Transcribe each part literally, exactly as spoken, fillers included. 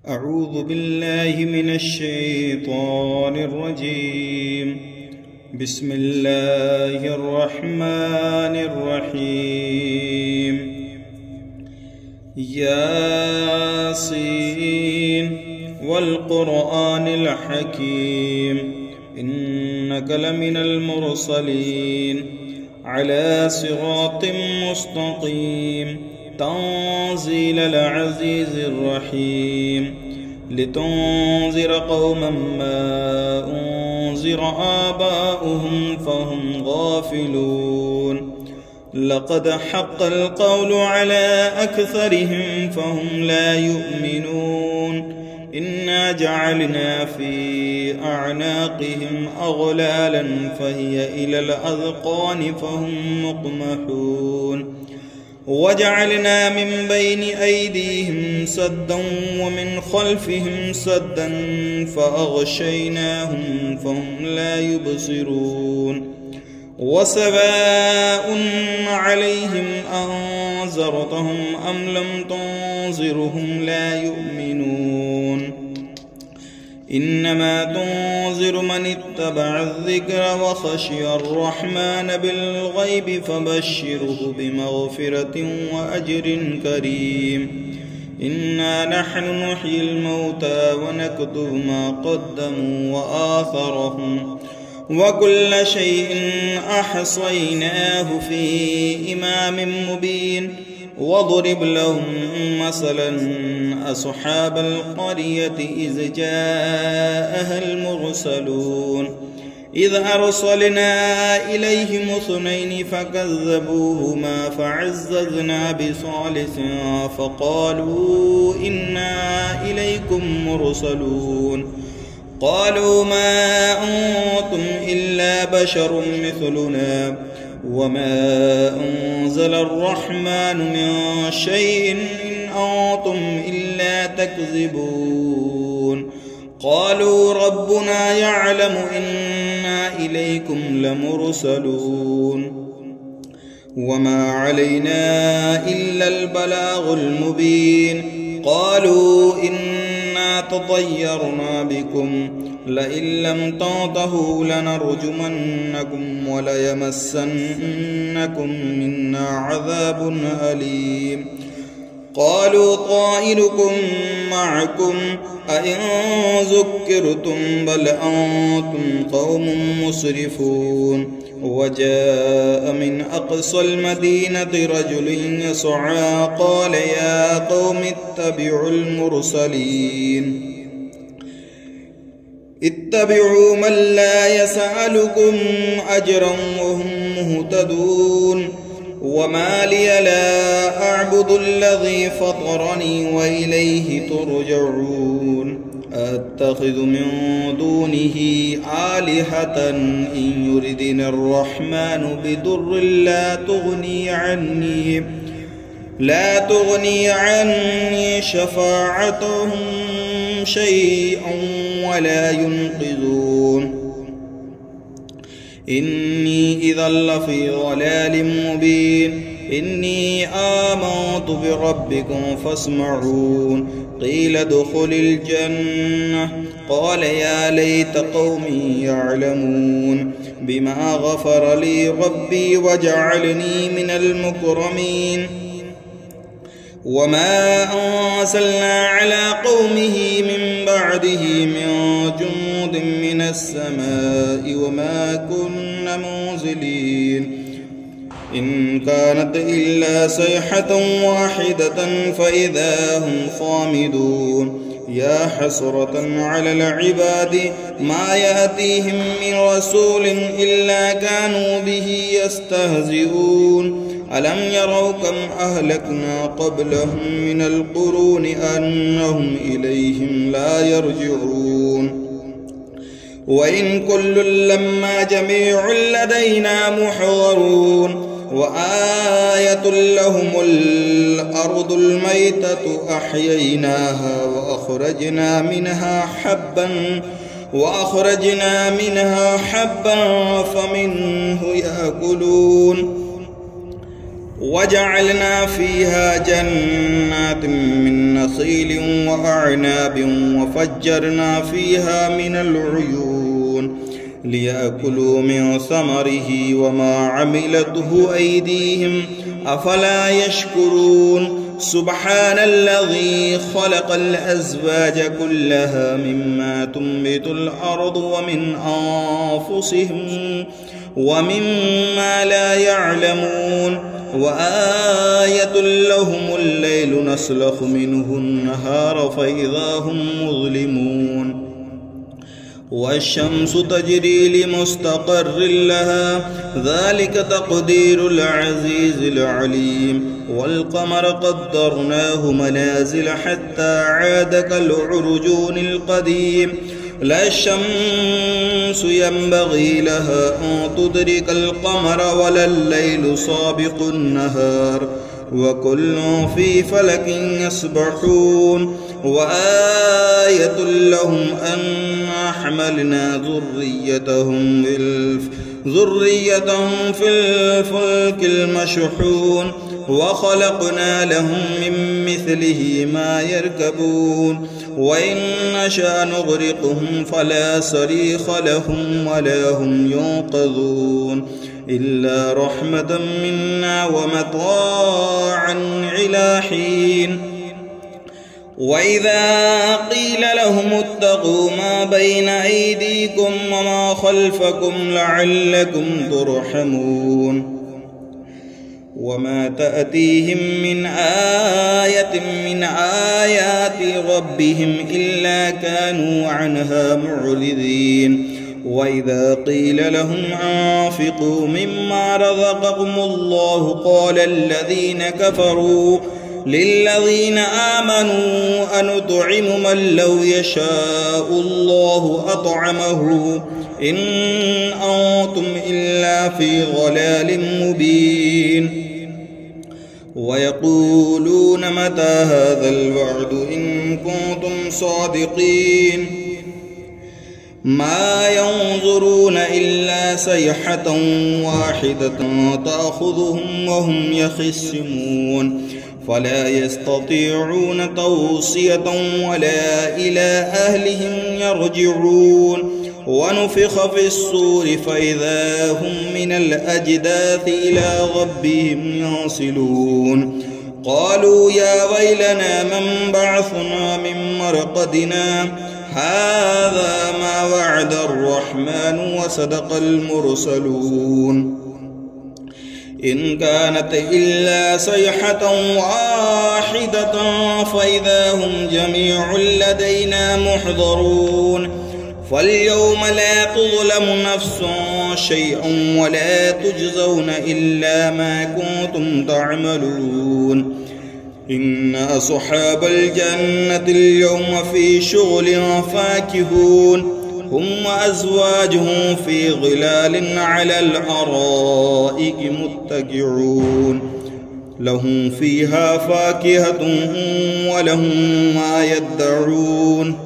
أعوذ بالله من الشيطان الرجيم. بسم الله الرحمن الرحيم. ياسين والقرآن الحكيم إنك لمن المرسلين على صراط مستقيم تنزيل العزيز الرحيم لتنذر قوما ما أنذر آباؤهم فهم غافلون لقد حق القول على أكثرهم فهم لا يؤمنون إنا جعلنا في أعناقهم أغلالا فهي إلى الأذقان فهم مقمحون وجعلنا من بين أيديهم سدا ومن خلفهم سدا فأغشيناهم فهم لا يبصرون وسواء عليهم أنذرتهم أم لم تنذرهم لا يؤمنون إنما تنذر من اتبع الذكر وخشي الرحمن بالغيب فبشره بمغفرة وأجر كريم إنا نحن نحيي الموتى ونكتب ما قدموا وآثرهم وكل شيء أحصيناه في إمام مبين واضرب لهم مثلا أصحاب القرية إذ جاءها المرسلون إذ أرسلنا إليهم اثنين فكذبوهما فعززنا بثالث فقالوا إنا إليكم مرسلون قالوا ما أنتم إلا بشر مثلنا وما أنزل الرحمن من شيء إن أنتم إلا تكذبون قالوا ربنا يعلم إنا إليكم لمرسلون وما علينا إلا البلاغ المبين قالوا إنا تطيرنا بكم لئن لم تنتهوا لنرجمنكم وليمسنكم منا عذاب أليم قالوا طائركم معكم أئن ذكرتم بل أنتم قوم مسرفون وجاء من أقصى المدينة رجل يسعى قال يا قوم اتبعوا المرسلين اتبعوا من لا يسألكم أجرا وهم مهتدون وما لي لا أعبد الذي فطرني وإليه ترجعون أتخذ من دونه آلهة إن يردني الرحمن بضر لا تغني عني لا تغني عني شفاعتهم شيئا ولا ينقذون إني إذا لفي ضلال مبين إني آمنت بربكم فاسمعون قيل ادخل الجنة قال يا ليت قومي يعلمون بما غفر لي ربي وجعلني من المكرمين وما أرسلنا على قومه من بعده من جند من السماء وما كنا منزلين إن كانت إلا صيحة واحدة فإذا هم صامدون يا حسرة على العباد ما يأتيهم من رسول إلا كانوا به يستهزئون ألم يروا كم أهلكنا قبلهم من القرون أنهم إليهم لا يرجعون وإن كل لما جميع لدينا محضرون وآية لهم الأرض الميتة أحييناها وأخرجنا منها حبا وأخرجنا منها حبا فمنه يأكلون وجعلنا فيها جنات من نخيل وأعناب وفجرنا فيها من العيون ليأكلوا من ثمره وما عملته أيديهم أفلا يشكرون سبحان الذي خلق الأزواج كلها مما تنبت الأرض ومن أنفسهم ومما لا يعلمون وآية لهم الليل نسلخ منه النهار فإذا هم مظلمون والشمس تجري لمستقر لها ذلك تقدير العزيز العليم والقمر قدرناه منازل حتى عاد كالعرجون القديم لا الشمس ينبغي لها أن تدرك القمر ولا الليل سابق النهار وكل في فلك يسبحون وآية لهم أنا حملنا ذريتهم ذريتهم في الفلك المشحون وخلقنا لهم من مثله ما يركبون وإن نشأ نغرقهم فلا صريخ لهم ولا هم ينقذون إلا رحمة منا ومتاعا إلى حين وإذا قيل لهم اتقوا ما بين أيديكم وما خلفكم لعلكم ترحمون وما تأتيهم من آية من آيات ربهم إلا كانوا عنها معرضين وإذا قيل لهم أنفقوا مما رزقكم الله قال الذين كفروا للذين آمنوا أنطعم من لو يشاء الله أطعمه إن أنتم إلا في ضلال مبين ويقولون متى هذا الوعد إن كنتم صادقين ما ينظرون إلا صيحة واحدة تأخذهم وهم يخصمون فلا يستطيعون توصية ولا إلى أهلهم يرجعون ونفخ في الصور فإذا هم من الأجداث إلى ربهم ينسلون قالوا يا ويلنا من بعثنا من مرقدنا هذا ما وعد الرحمن وصدق المرسلون إن كانت إلا صيحة واحدة فإذا هم جميع لدينا محضرون فاليوم لا تظلم نفس شيئا ولا تجزون إلا ما كنتم تعملون إن أصحاب الجنة اليوم في شغل فاكهون هم وأزواجهم في ظلال على الأرائك متكئون لهم فيها فاكهة ولهم ما يدعون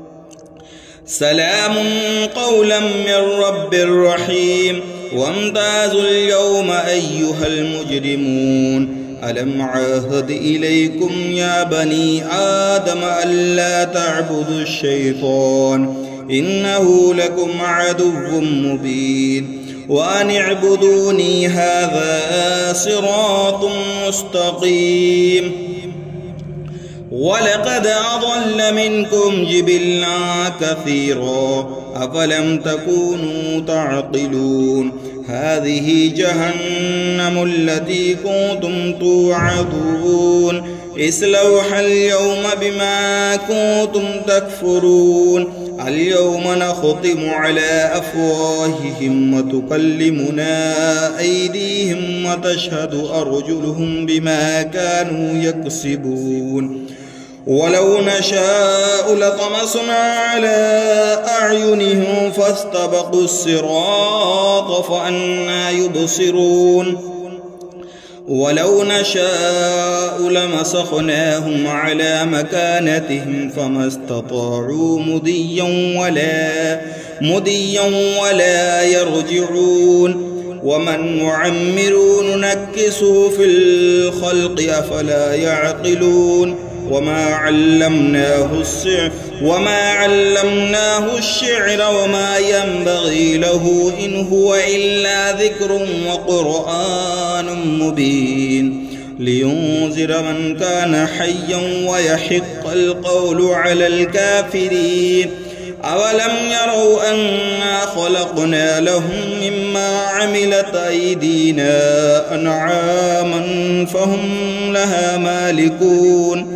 سلام قولا من رب رحيم وامتازوا اليوم أيها المجرمون ألم عاهد إليكم يا بني آدم ألا تعبدوا الشيطان إنه لكم عدو مبين وأن اعبدوني هذا صراط مستقيم ولقد أضل منكم جبلا كثيرا أفلم تكونوا تعقلون هذه جهنم التي كنتم توعدون اصلوها اليوم بما كنتم تكفرون اليوم نختم على أفواههم وتكلمنا أيديهم وتشهد أرجلهم بما كانوا يكسبون ولو نشاء لطمسنا على أعينهم فاستبقوا الصراط فأنى يبصرون ولو نشاء لمسخناهم على مكانتهم فما استطاعوا مضيا ولا مضيا ولا يرجعون ومن نعمره ننكسه في الخلق أفلا يعقلون وما علمناه الشعر وما علمناه الشعر وما ينبغي له إن هو إلا ذكر وقرآن مبين لينذر من كان حيا ويحق القول على الكافرين أولم يروا أنا خلقنا لهم مما عملت أيدينا أنعاما فهم لها مالكون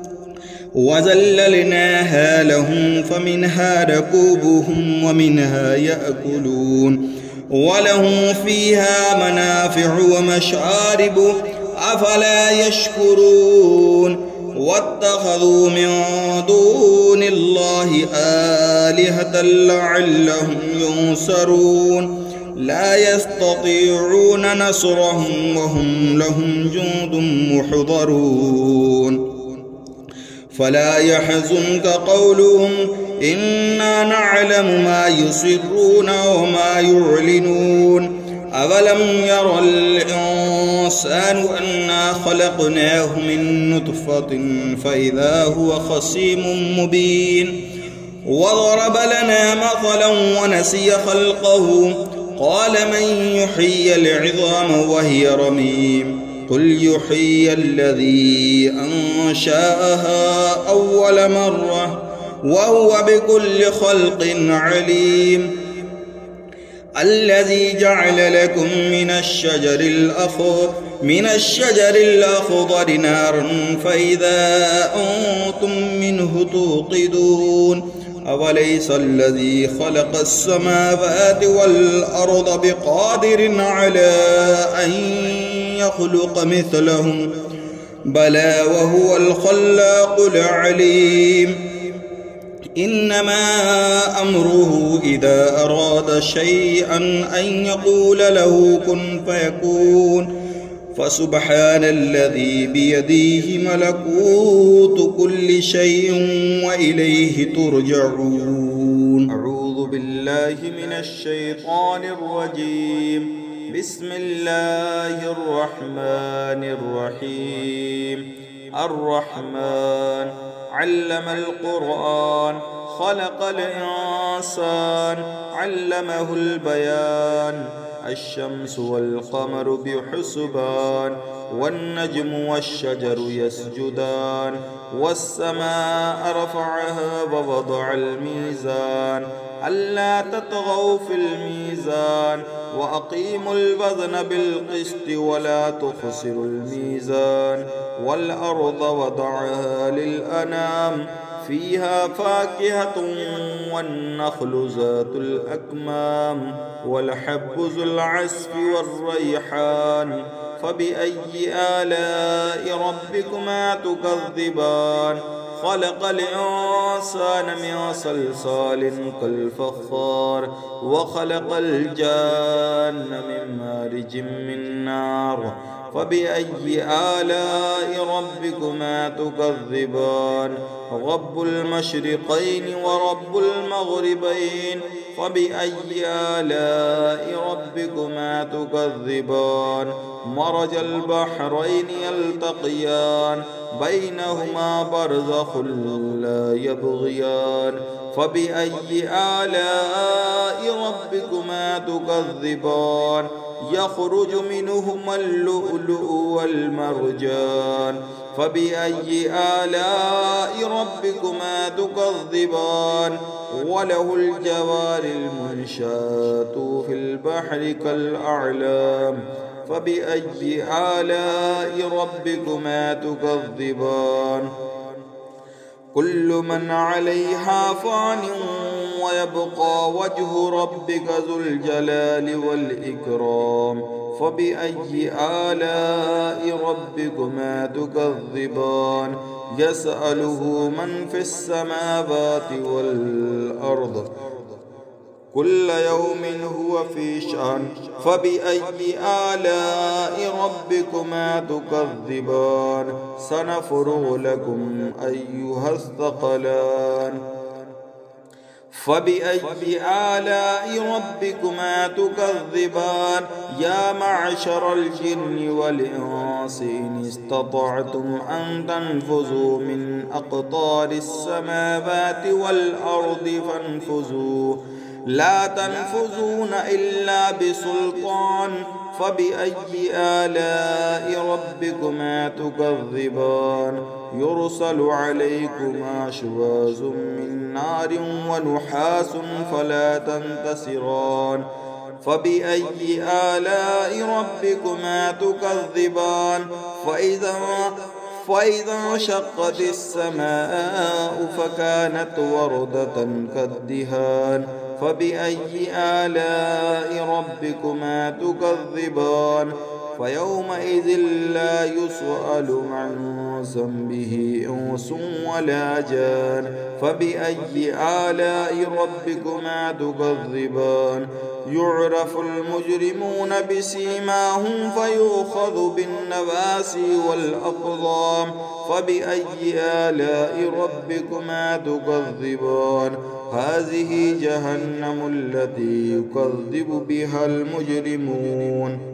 وذللناها لهم فمنها ركوبهم ومنها يأكلون ولهم فيها منافع ومشارب أفلا يشكرون واتخذوا من دون الله آلهة لعلهم ينصرون لا يستطيعون نصرهم وهم لهم جند محضرون فلا يحزنك قولهم إنا نعلم ما يسرون وما يعلنون أولم ير الإنسان أنا خلقناه من نطفة فإذا هو خصيم مبين وضرب لنا مثلا ونسي خلقه قال من يحيي العظام وهي رميم قل يحيي الذي أنشأها أول مرة وهو بكل خلق عليم الذي جعل لكم من الشجر الأخضر من الشجر الأخضر نارا فإذا أنتم منه توقدون أوليس الذي خلق السماوات والأرض بقادر على أن يخلق مثلهم بلى وهو الخلاق العليم إنما أمره إذا أراد شيئا أن يقول له كن فيكون فسبحان الذي بيده ملكوت كل شيء وإليه ترجعون. أعوذ بالله من الشيطان الرجيم. بسم الله الرحمن الرحيم. الرحمن علم القرآن خلق الإنسان علمه البيان الشمس والقمر بحسبان والنجم والشجر يسجدان والسماء رفعها ووضع الميزان ألا تطغوا في الميزان وأقيموا الوزن بالقسط ولا تخسروا الميزان والأرض وضعها للأنام فيها فاكهة والنخل ذات الأكمام والحب ذو العصف والريحان فبأي آلاء ربكما تكذبان خلق الإنسان من صلصال كالفخار وخلق الجان من مارج من نار فبأي آلاء ربكما تكذبان رب المشرقين ورب المغربين فبأي آلاء ربكما تكذبان مرج البحرين يلتقيان بينهما برزخ لا يبغيان فبأي آلاء ربكما تكذبان يخرج منهما اللؤلؤ والمرجان فبأي آلاء ربكما تكذبان وله الجوار المنشآت في البحر كالأعلام فبأي آلاء ربكما تكذبان كل من عليها فان ويبقى وجه ربك ذو الجلال والإكرام فبأي آلاء ربكما تكذبان يسأله من في السماوات والأرض كل يوم هو في شأن فبأي آلاء ربكما تكذبان سنفرغ لكم أيها الثقلان فبأي آلاء ربكما تكذبان يا معشر الجن والإنس إن استطعتم أن تنفذوا من أقطار السماوات والأرض فانفذوا لا تنفذون إلا بسلطان فبأي آلاء ربكما تكذبان يرسل عليكما شواظ من نار ونحاس فلا تنتصران فبأي آلاء ربكما تكذبان فإذا فإذا انشقت السماء فكانت وردة كالدهان فبأي آلاء ربكما تكذبان فيومئذ لا يسأل عن ذنبه إنس ولا جان فبأي آلاء ربكما تكذبان يعرف المجرمون بسيماهم فيؤخذ بالنواسي والأقدام فبأي آلاء ربكما تكذبان هذه جهنم التي يكذب بها المجرمون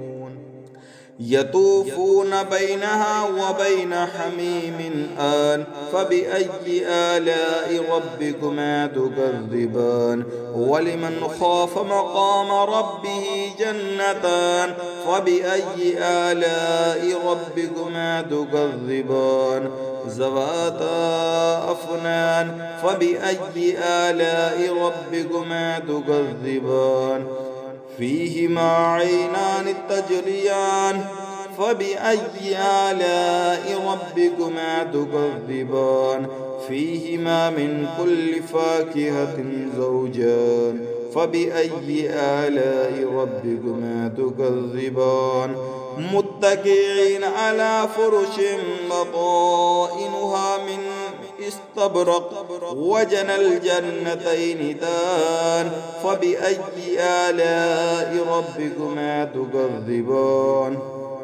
يطوفون بينها وبين حميم آن فبأي آلاء ربكما تكذبان ولمن خاف مقام ربه جنتان فبأي آلاء ربكما تكذبان ذواتا أفنان فبأي آلاء ربكما تكذبان فيهما عينان تجريان فبأي آلاء ربكما تكذبان فيهما من كل فاكهة زوجان فبأي آلاء ربكما تكذبان متكئين على فرش بطائنها من استبرق وجنى الجنتين دان فبأي آلاء ربكما تكذبان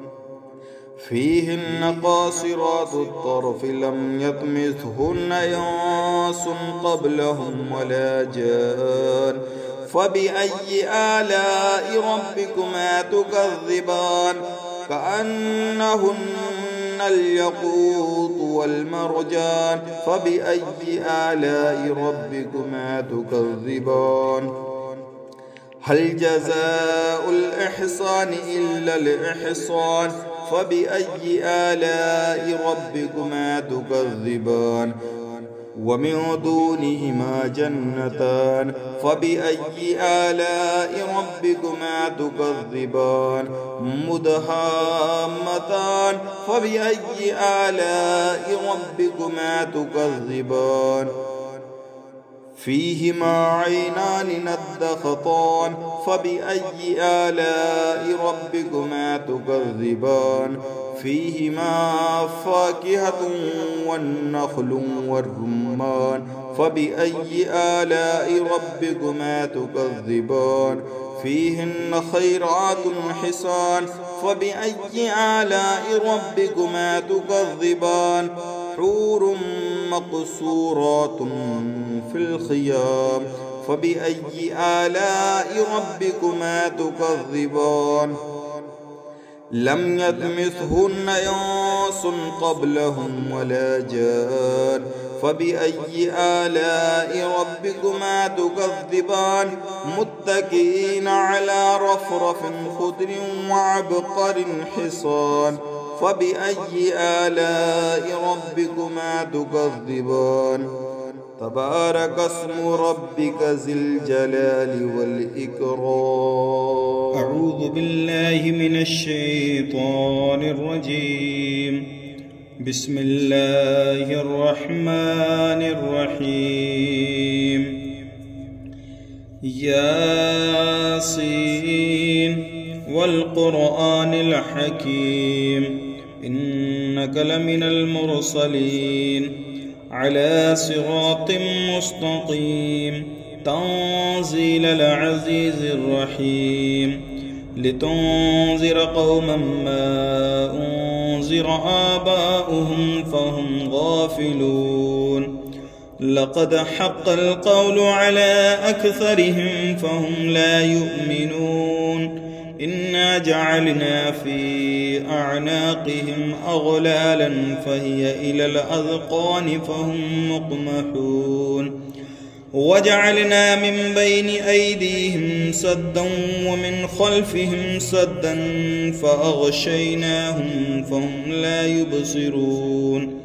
فيهن قاصرات الطرف لم يطمثهن إنس قبلهم ولا جان فبأي آلاء ربكما تكذبان كأنهن الياقوت والمرجان فبأي آلاء ربكما تكذبان هل جزاء الإحسان إلا الإحسان فبأي آلاء ربكما تكذبان ومن دونهما جنتان فبأي آلاء ربكما تكذبان مدهامتان فبأي آلاء ربكما تكذبان فيهما عينان نضختان فبأي آلاء ربكما تكذبان فيهما فاكهة والنخل والرمان فبأي آلاء ربكما تكذبان فيهن خيرات حسان فبأي آلاء ربكما تكذبان حور مقصورات في الخيام فبأي آلاء ربكما تكذبان لم يطمثهن إنس قبلهم ولا جان فبأي آلاء ربكما تكذبان متكئين على رفرف خضر وعبقر حصان فبأي آلاء ربكما تكذبان تبارك اسم ربك ذي الجلال والإكرام. أعوذ بالله من الشيطان الرجيم. بسم الله الرحمن الرحيم. ياسين والقرآن الحكيم إنك لمن المرسلين على صراط مستقيم تنزيل العزيز الرحيم لتنذر قوما ما أنذر آباؤهم فهم غافلون لقد حق القول على أكثرهم فهم لا يؤمنون إنا جعلنا في أعناقهم أغلالا فهي إلى الأذقان فهم مقمحون وجعلنا من بين أيديهم سدا ومن خلفهم سدا فأغشيناهم فهم لا يبصرون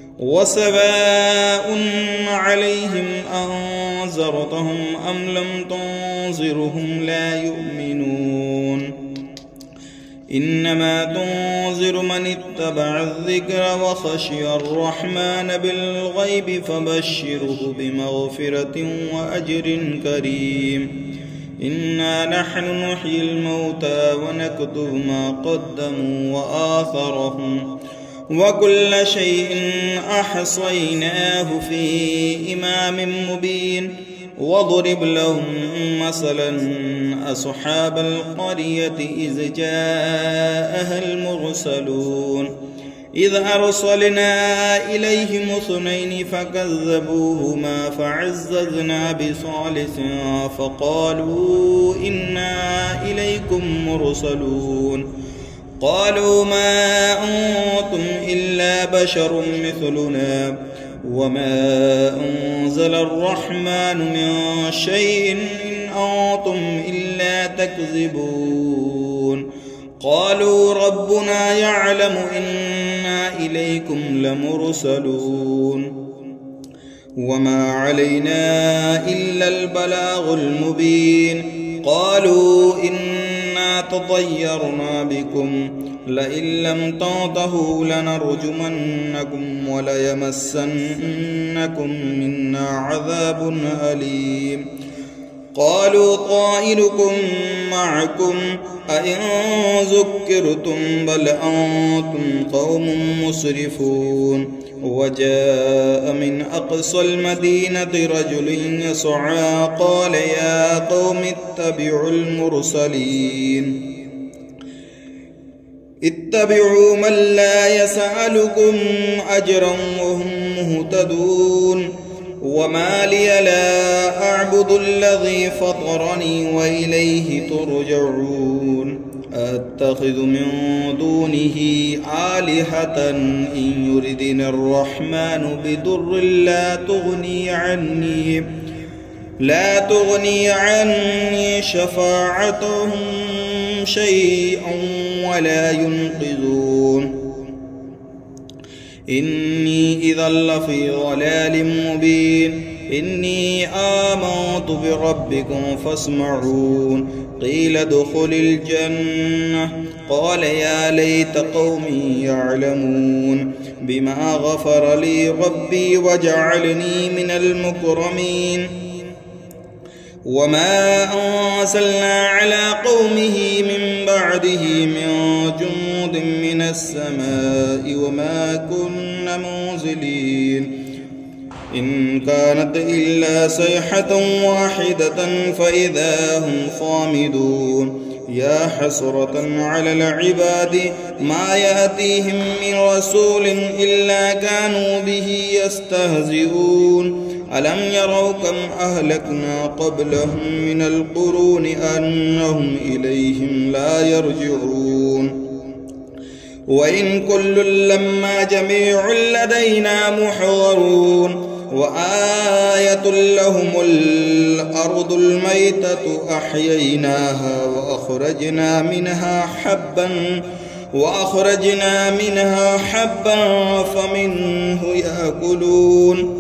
وسواء عليهم أنذرتهم أم لم تنذرهم لا يؤمنون إنما تنذر من اتبع الذكر وخشي الرحمن بالغيب فبشره بمغفرة وأجر كريم إنا نحن نحيي الموتى ونكتب ما قدموا وآثرهم وكل شيء أحصيناه في إمام مبين واضرب لهم مثلا أصحاب القرية إذ جاءها المرسلون إذ أرسلنا إليهم اثنين فكذبوهما فعززنا بثالث فقالوا إنا إليكم مرسلون قالوا ما أنتم إلا بشر مثلنا وما أنزل الرحمن من شيء إن أنتم إلا تكذبون قالوا ربنا يعلم إنا إليكم لمرسلون وما علينا إلا البلاغ المبين قالوا إنا تطيرنا بكم لئن لم تنتهوا لنرجمنكم وليمسنكم منا عذاب أليم قالوا طائركم معكم أئن ذكرتم بل أنتم قوم مسرفون وجاء من أقصى المدينة رجل يسعى قال يا قوم اتبعوا المرسلين اتبعوا من لا يسألكم أجرا وهم مهتدون وما لي لا أعبد الذي فطرني وإليه ترجعون أتخذ من دونه آلهة إن يردني الرحمن بضر لا تغني عني لا تغني عني شفاعتهم شيئا ولا ينقذون إني إذا لفي ضلال مبين إني آمنت بربكم فاسمعون قيل ادخل الجنة قال يا ليت قومي يعلمون بما غفر لي ربي وجعلني من المكرمين وما أنزلنا على قومه من بعده من جند من السماء وما كنا منزلين إن كانت إلا صيحة واحدة فإذا هم خامدون يا حسرة على العباد ما يأتيهم من رسول إلا كانوا به يستهزئون ألم يروا كم أهلكنا قبلهم من القرون أنهم إليهم لا يرجعون وإن كل لما جميع لدينا محضرون وآية لهم الأرض الميتة أحييناها وأخرجنا منها حبا وأخرجنا منها حبا فمنه يأكلون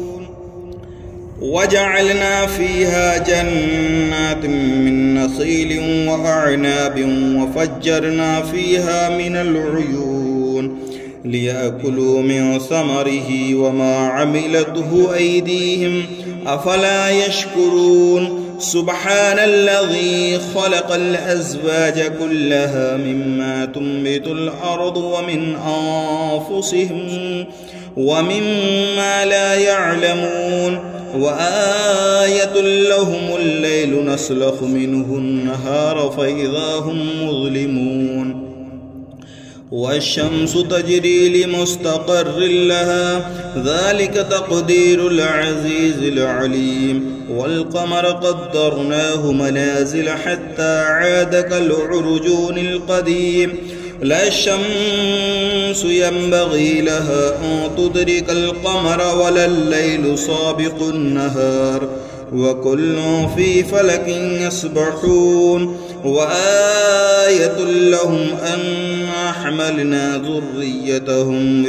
وجعلنا فيها جنات من نخيل وأعناب وفجرنا فيها من العيون ليأكلوا من ثمره وما عملته أيديهم أفلا يشكرون سبحان الذي خلق الأزواج كلها مما تنبت الأرض ومن أنفسهم ومما لا يعلمون وآية لهم الليل نسلخ منه النهار فإذا هم مظلمون والشمس تجري لمستقر لها ذلك تقدير العزيز العليم والقمر قدرناه منازل حتى عاد كالعرجون القديم لا الشمس ينبغي لها أن تدرك القمر ولا الليل سابق النهار وكل في فلك يسبحون وآية لهم أنا حملنا ذريتهم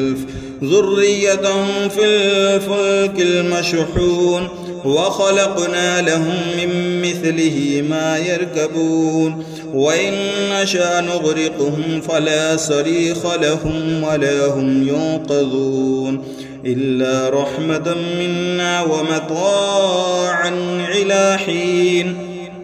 ذريتهم في الفلك المشحون وخلقنا لهم من مثله ما يركبون وإن نشأ نغرقهم فلا صريخ لهم ولا هم ينقذون إلا رحمة منا ومتاعا إلى حين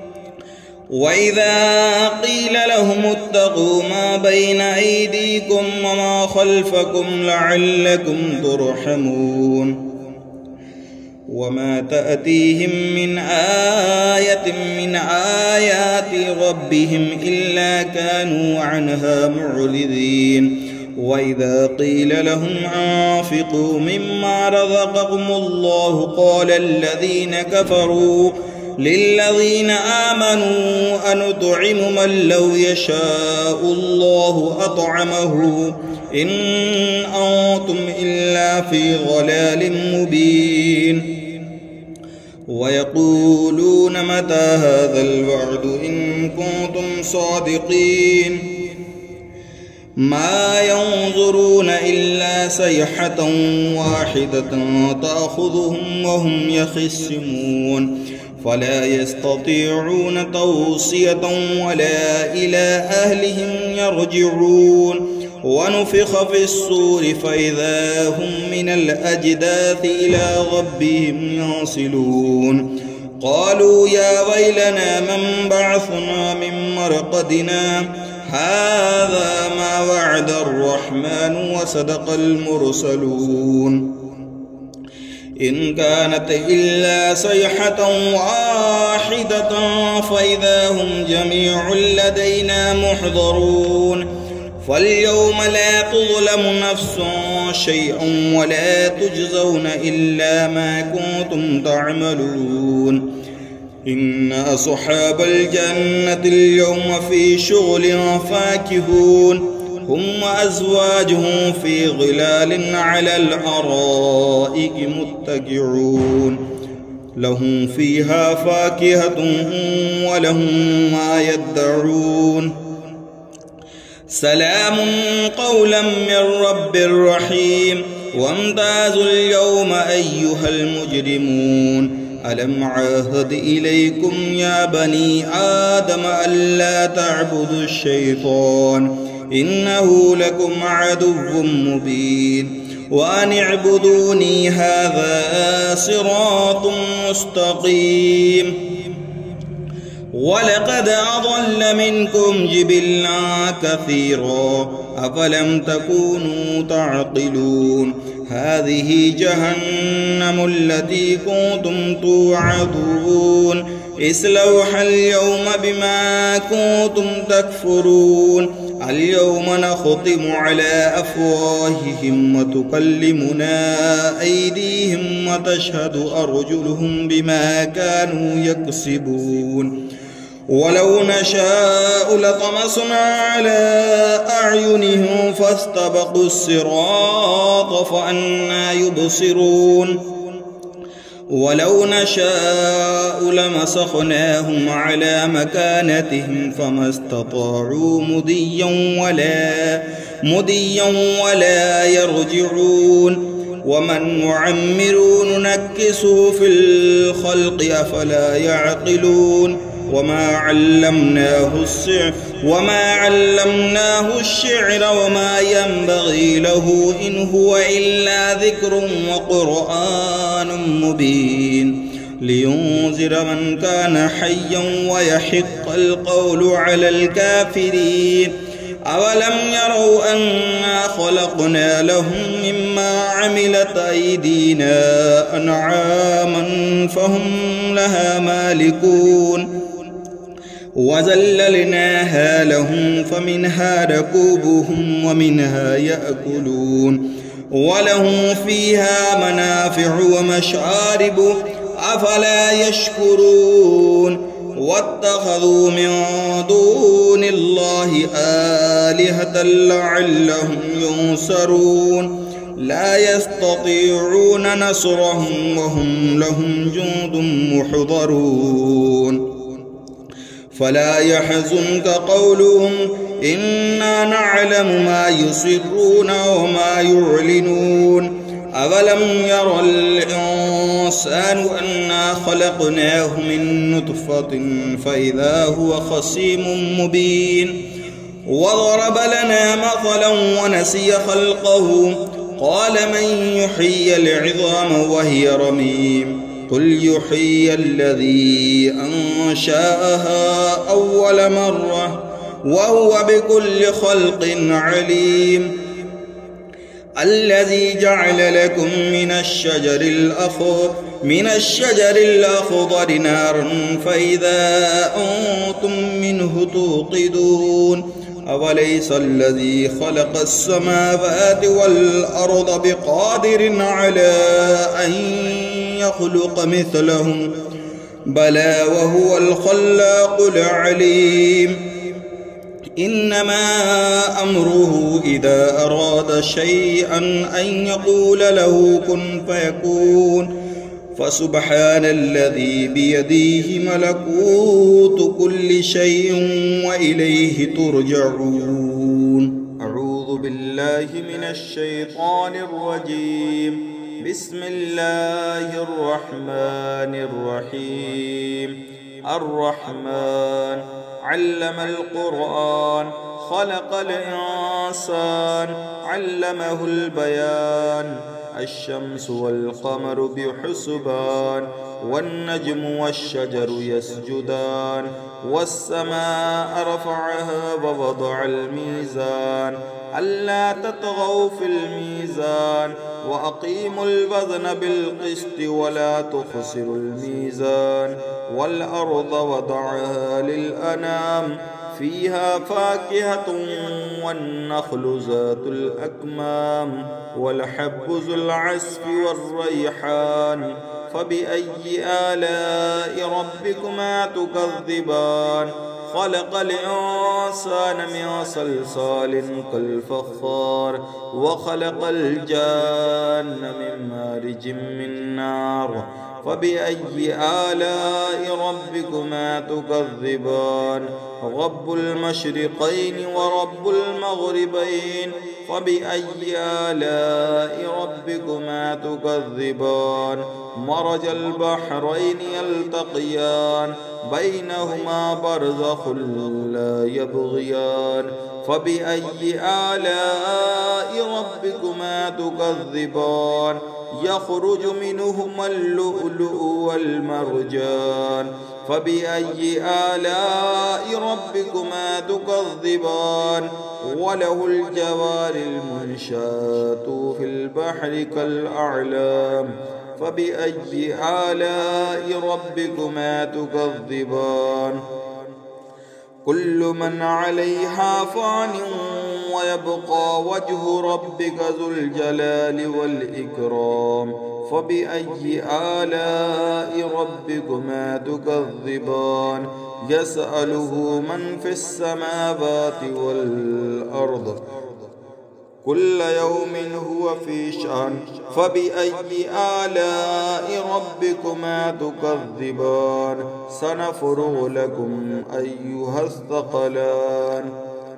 وإذا قيل لهم اتقوا ما بين أيديكم وما خلفكم لعلكم ترحمون وما تأتيهم من آية من آيات ربهم إلا كانوا عنها معرضين وإذا قيل لهم أنفقوا مما رزقكم الله قال الذين كفروا للذين آمنوا أنطعم من لو يشاء الله أطعمه إن أنتم إلا في ضلال مبين ويقولون متى هذا الوعد إن كنتم صادقين ما ينظرون إلا صيحة واحدة تأخذهم وهم يخصمون فلا يستطيعون توصية ولا إلى أهلهم يرجعون ونفخ في الصور فإذا هم من الأجداث إلى ربهم ينسلون قالوا يا ويلنا من بعثنا من مرقدنا هذا ما وعد الرحمن وصدق المرسلون إن كانت إلا صيحة واحدة فإذا هم جميع لدينا محضرون فاليوم لا تظلم نفس شيئا ولا تجزون إلا ما كنتم تعملون إن أصحاب الجنة اليوم في شغل فاكهون هم وأزواجهم في ظلال على الأرائك متكئون لهم فيها فاكهة ولهم ما يدعون سلام قولا من رب رحيم وامتازوا اليوم أيها المجرمون ألم عاهد إليكم يا بني آدم ألا تعبدوا الشيطان إنه لكم عدو مبين وأن اعبدوني هذا صراط مستقيم ولقد أضل منكم جبلا كثيرا أفلم تكونوا تعقلون هذه جهنم التي كنتم توعدون اصلوها اليوم بما كنتم تكفرون اليوم نختم على أفواههم وتكلمنا أيديهم وتشهد أرجلهم بما كانوا يكسبون ولو نشاء لطمسنا على أعينهم فاستبقوا الصراط فأنى يبصرون ولو نشاء لمسخناهم على مكانتهم فما استطاعوا مضيا ولا مضيا ولا يرجعون ومن نعمر ننكسه في الخلق أفلا يعقلون وما علمناه الشعر وما علمناه الشعر وما ينبغي له إن هو إلا ذكر وقرآن مبين لينذر من كان حيا ويحق القول على الكافرين أولم يروا أنا خلقنا لهم مما عملت أيدينا أنعاما فهم لها مالكون وذللناها لهم فمنها ركوبهم ومنها يأكلون ولهم فيها منافع ومشارب أفلا يشكرون واتخذوا من دون الله آلهة لعلهم ينصرون لا يستطيعون نصرهم وهم لهم جند محضرون فلا يحزنك قولهم إنا نعلم ما يسرون وما يعلنون أولم ير الإنسان أنا خلقناه من نطفة فإذا هو خصيم مبين وضرب لنا مثلا ونسي خلقه قال من يحيي العظام وهي رميم قل يحيي الذي أنشأها أول مرة وهو بكل خلق عليم الذي جعل لكم من الشجر الأخضر من الشجر الأخضر نارا فإذا أنتم منه توقدون أوليس الذي خلق السماوات والأرض بقادر على أن يخلق مثلهم بلى وهو الخلاق العليم إنما أمره إذا أراد شيئا أن يقول له كن فيكون فسبحان الذي بيده ملكوت كل شيء وإليه ترجعون. أعوذ بالله من الشيطان الرجيم. بسم الله الرحمن الرحيم. الرحمن علم القرآن خلق الإنسان علمه البيان الشمس والقمر بحسبان والنجم والشجر يسجدان والسماء رفعها ووضع الميزان ألا تطغوا في الميزان وأقيموا الوزن بالقسط ولا تخسروا الميزان والأرض وضعها للأنام فيها فاكهة والنخل ذات الأكمام والحب ذو العصف والريحان فبأي آلاء ربكما تكذبان خلق الإنسان من صلصال كالفخار وخلق الجان من مارج من نار فبأي آلاء ربكما تكذبان رب المشرقين ورب المغربين فبأي آلاء ربكما تكذبان مرج البحرين يلتقيان بينهما برزخ لا يبغيان فبأي آلاء ربكما تكذبان يخرج منهما اللؤلؤ والمرجان فبأي آلاء ربكما تكذبان وله الجوار المنشآت في البحر كالأعلام فبأي آلاء ربكما تكذبان كل من عليها فان ويبقى وجه ربك ذو الجلال والإكرام فبأي آلاء ربكما تكذبان يسأله من في السماوات والأرض كل يوم هو في شأن فبأي آلاء ربكما تكذبان سنفرغ لكم أيها الثقلان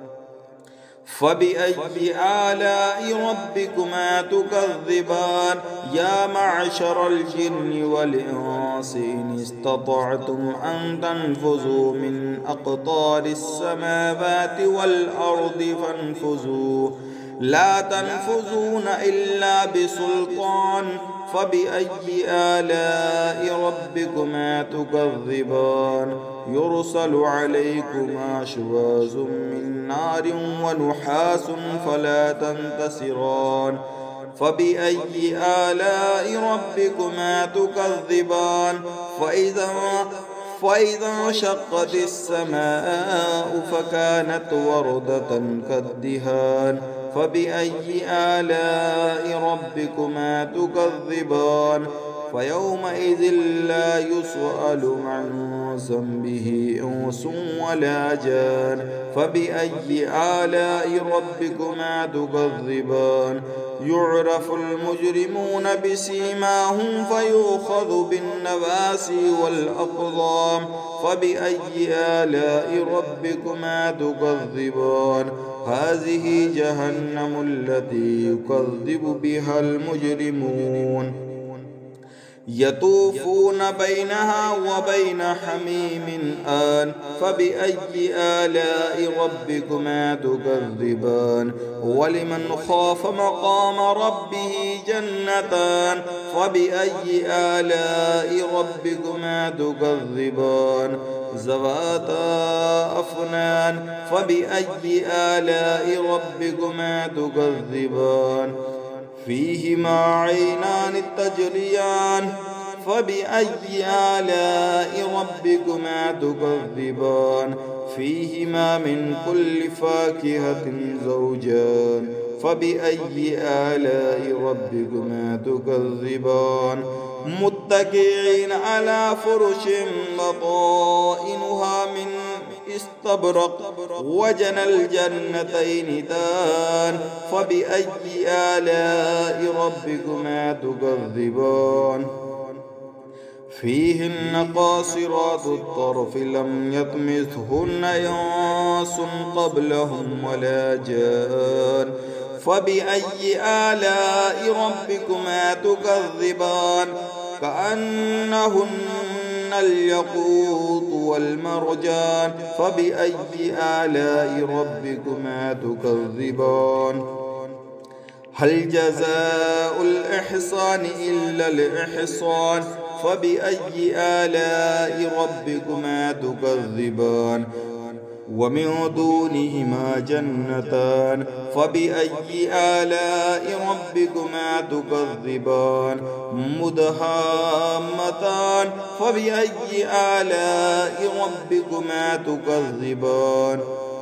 فبأي آلاء ربكما تكذبان يا معشر الجن والإنس إن استطعتم أن تنفذوا من أقطار السماوات والأرض فانفذوا لا تنفذون إلا بسلطان فبأي آلاء ربكما تكذبان يرسل عليكما شواظ من نار ونحاس فلا تنتصران فبأي آلاء ربكما تكذبان فإذا فإذا انشقت السماء فكانت وردة كالدهان فبأي آلاء ربكما تكذبان فيومئذ لا يسأل عن ذنبه إنس ولا جان فبأي آلاء ربكما تكذبان يعرف المجرمون بسيماهم فيؤخذ بالنواسي والأقدام فبأي آلاء ربكما تكذبان هذه جهنم التي يكذب بها المجرمون يطوفون بينها وبين حميم آن فبأي آلاء ربكما تكذبان ولمن خاف مقام ربه جنتان فبأي آلاء ربكما تكذبان ذواتا أفنان فبأي آلاء ربكما تكذبان فيهما عينان تجريان فبأي آلاء ربكما تكذبان فيهما من كل فاكهة زوجان فبأي آلاء ربكما تكذبان متكئين على فرش بطائنها من استبرق وجنى الجنتين دان فبأي آلاء ربكما تكذبان فيهن قاصرات الطرف لم يطمثهن إنس قبلهم ولا جان فبأي آلاء ربكما تكذبان كأنهن الياقوت والمرجان فبأي آلاء ربكما تكذبان هل جزاء الإحسان إلا الإحسان فبأي آلاء ربكما تكذبان ومن دونهما جنتان فبأي آلاء ربكما تكذبان مدهامتان فبأي آلاء ربكما تكذبان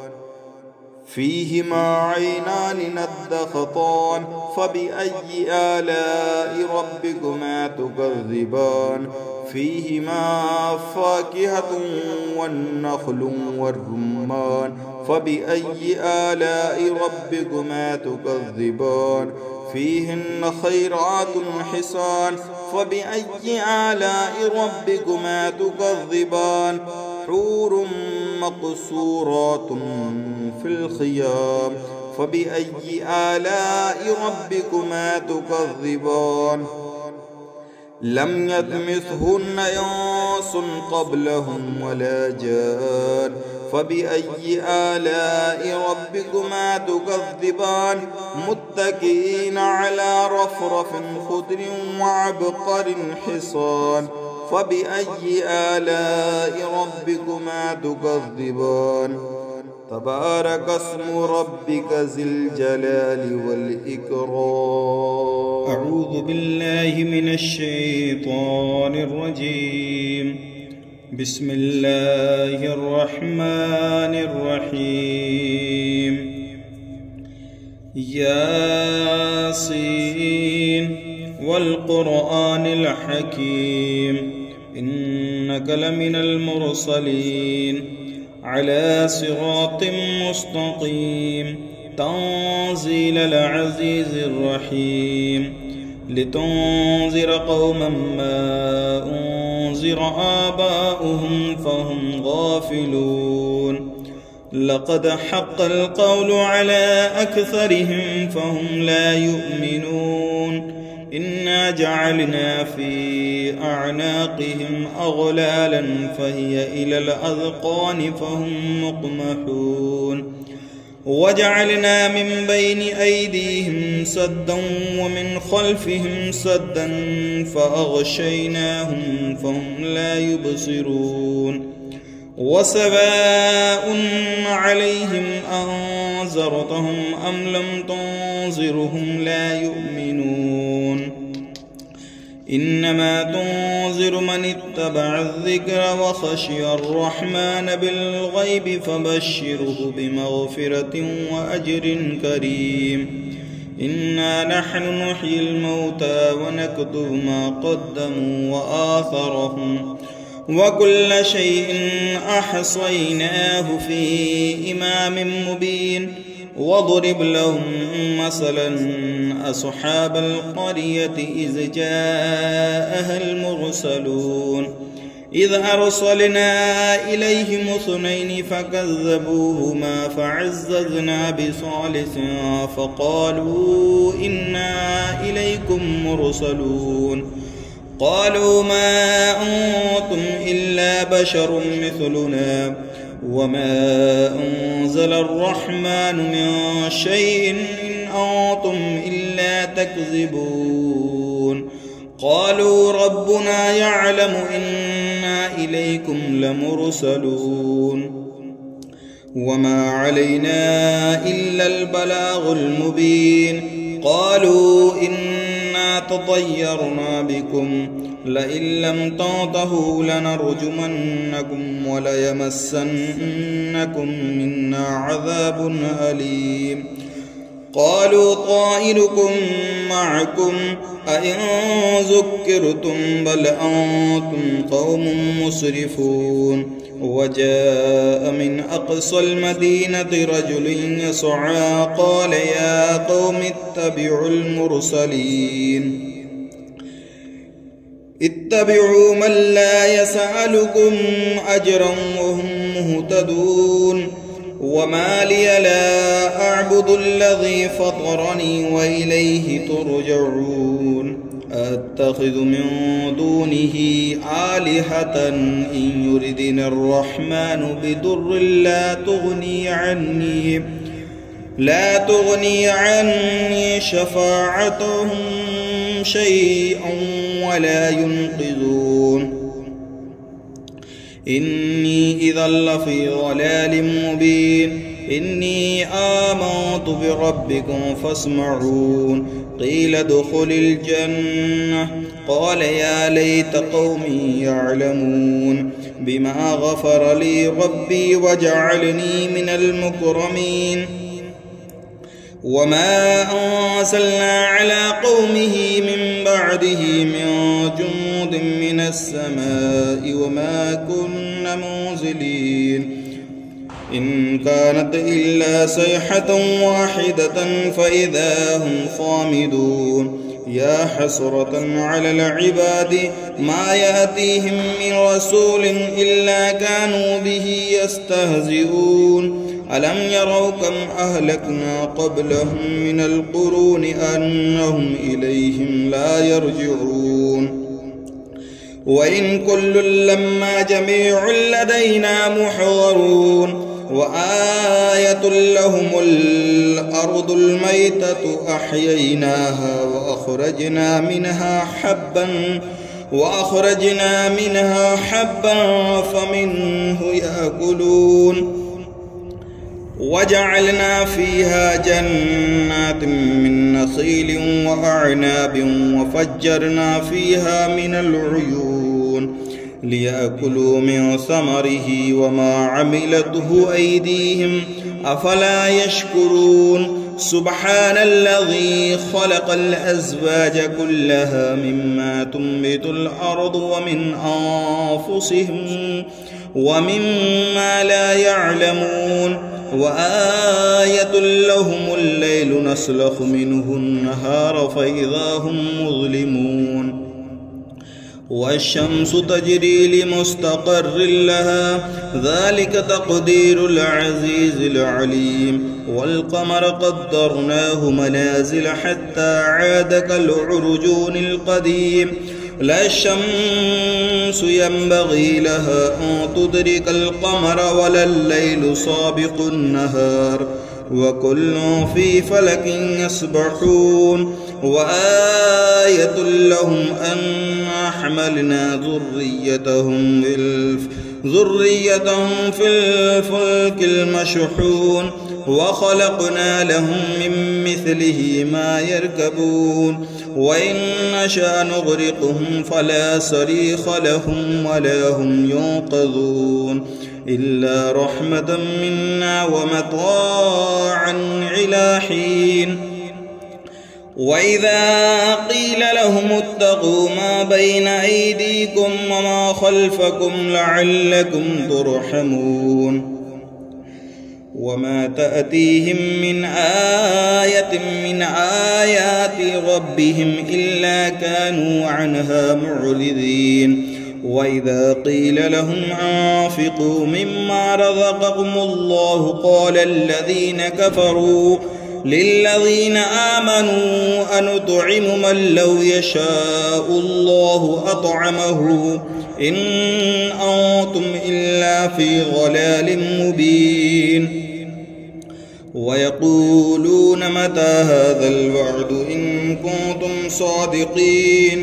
فيهما عينان نضختان فبأي آلاء ربكما تكذبان فيهما فاكهة والنخل والرمان فبأي آلاء ربكما تكذبان فيهن خيرات حسان فبأي آلاء ربكما تكذبان حور مقصورات في الخيام فبأي آلاء ربكما تكذبان لم يطمثهن إنس قبلهم ولا جان فبأي آلاء ربكما تكذبان متكئين على رفرف خضر وعبقر حصان فبأي آلاء ربكما تكذبان تبارك اسم ربك ذي الجلال والإكرام أعوذ بالله من الشيطان الرجيم بسم الله الرحمن الرحيم ياسين والقرآن الحكيم إنك لمن المرسلين على صراط مستقيم تنزيل العزيز الرحيم لتنذر قوما ما أنذر آباؤهم فهم غافلون لقد حق القول على أكثرهم فهم لا يؤمنون إنا جعلنا في أعناقهم أغلالا فهي إلى الأذقان فهم مقمحون وجعلنا من بين أيديهم سدا ومن خلفهم سدا فأغشيناهم فهم لا يبصرون وسواء عليهم أنذرتهم أم لم تنذرهم لا يؤمنون إنما تنذر من اتبع الذكر وخشي الرحمن بالغيب فبشره بمغفرة وأجر كريم. إنا نحن نحيي الموتى ونكتب ما قدموا وآثرهم وكل شيء أحصيناه في إمام مبين. واضرب لهم مثلا أصحاب القرية إذ جاءها المرسلون إذ أرسلنا إليهم اثنين فكذبوهما فعززنا بثالث فقالوا إنا إليكم مرسلون. قالوا ما أنتم إلا بشر مثلنا وما أنزل الرحمن من شيء إن أنتم إلا تكذبون. قالوا ربنا يعلم إنا إليكم لمرسلون وما علينا إلا البلاغ المبين. قالوا إنا تطيرنا بكم لئن لم تنتهوا لنرجمنكم وليمسنكم منا عذاب أليم. قالوا طائركم معكم أئن ذكرتم بل أنتم قوم مسرفون. وجاء من أقصى المدينة رجل يسعى قال يا قوم اتبعوا المرسلين اتبعوا من لا يسألكم أجرا وهم مهتدون. وما لي لا أعبد الذي فطرني وإليه ترجعون. أتخذ من دونه آلهة إن يردني الرحمن بضر لا تغني عني لا تغني عني شفاعتهم شيئا ولا ينقذون. إني إذا لفي ضلال مبين. إني آمنت بربكم فاسمعون. قيل ادخل الجنة قال يا ليت قومي يعلمون بما غفر لي ربي وجعلني من المكرمين. وما أرسلنا على قومه من بعده من جند من السماء وما كنا منزلين. إن كانت إلا صيحة واحدة فإذا هم صامدون. يا حسرة على العباد ما يأتيهم من رسول إلا كانوا به يستهزئون. ألم يروا كم أهلكنا قبلهم من القرون أنهم إليهم لا يرجعون. وإن كل لما جميع لدينا محضرون. وآية لهم الأرض الميتة أحييناها وأخرجنا منها حبا وأخرجنا منها حبا فمنه يأكلون. وجعلنا فيها جنات من نخيل وأعناب وفجرنا فيها من العيون ليأكلوا من ثمره وما عملته أيديهم أفلا يشكرون. سبحان الذي خلق الأزواج كلها مما تنبت الأرض ومن أنفسهم ومما لا يعلمون. وآية لهم الليل نسلخ منه النهار فإذا هم مظلمون. والشمس تجري لمستقر لها ذلك تقدير العزيز العليم. والقمر قدرناه منازل حتى عاد كالعرجون القديم. لا الشمس ينبغي لها أن تدرك القمر ولا الليل سابق النهار وكل في فلك يسبحون. وآية لهم أنا حملنا ذريتهم ذريتهم في الفلك المشحون وخلقنا لهم من مثله ما يركبون وإن نشأ نغرقهم فلا صريخ لهم ولا هم ينقذون إلا رحمة منا ومتاعا إلى حين وإذا قيل لهم اتقوا ما بين أيديكم وما خلفكم لعلكم ترحمون وما تأتيهم من آية من آيات ربهم إلا كانوا عنها معرضين وإذا قيل لهم أنفقوا مما رزقكم الله قال الذين كفروا للذين آمنوا أنطعم من لو يشاء الله أطعمه إن أنتم إلا في ضلال مبين ويقولون متى هذا الوعد إن كنتم صادقين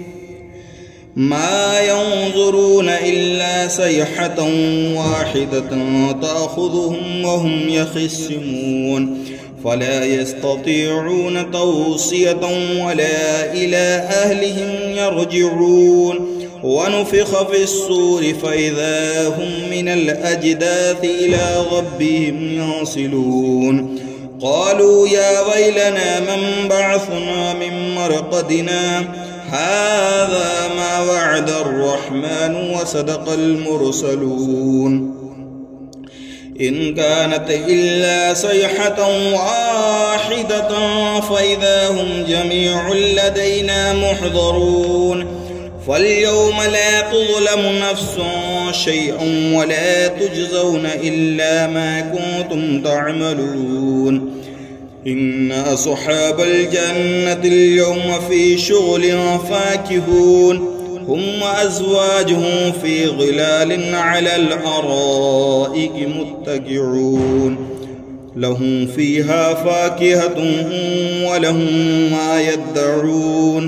ما ينظرون إلا صيحة واحدة تأخذهم وهم يخصمون فلا يستطيعون توصية ولا إلى أهلهم يرجعون ونفخ في الصور فإذا هم من الأجداث إلى ربهم ينصلون قالوا يا ويلنا من بعثنا من مرقدنا هذا ما وعد الرحمن وصدق المرسلون إن كانت إلا صيحة واحدة فإذا هم جميع لدينا محضرون فاليوم لا تظلم نفس شيئا ولا تجزون إلا ما كنتم تعملون إن أصحاب الجنة اليوم في شغل فاكهون هم وأزواجهم في ظلال على الأرائك متكئون لهم فيها فاكهة ولهم ما يدعون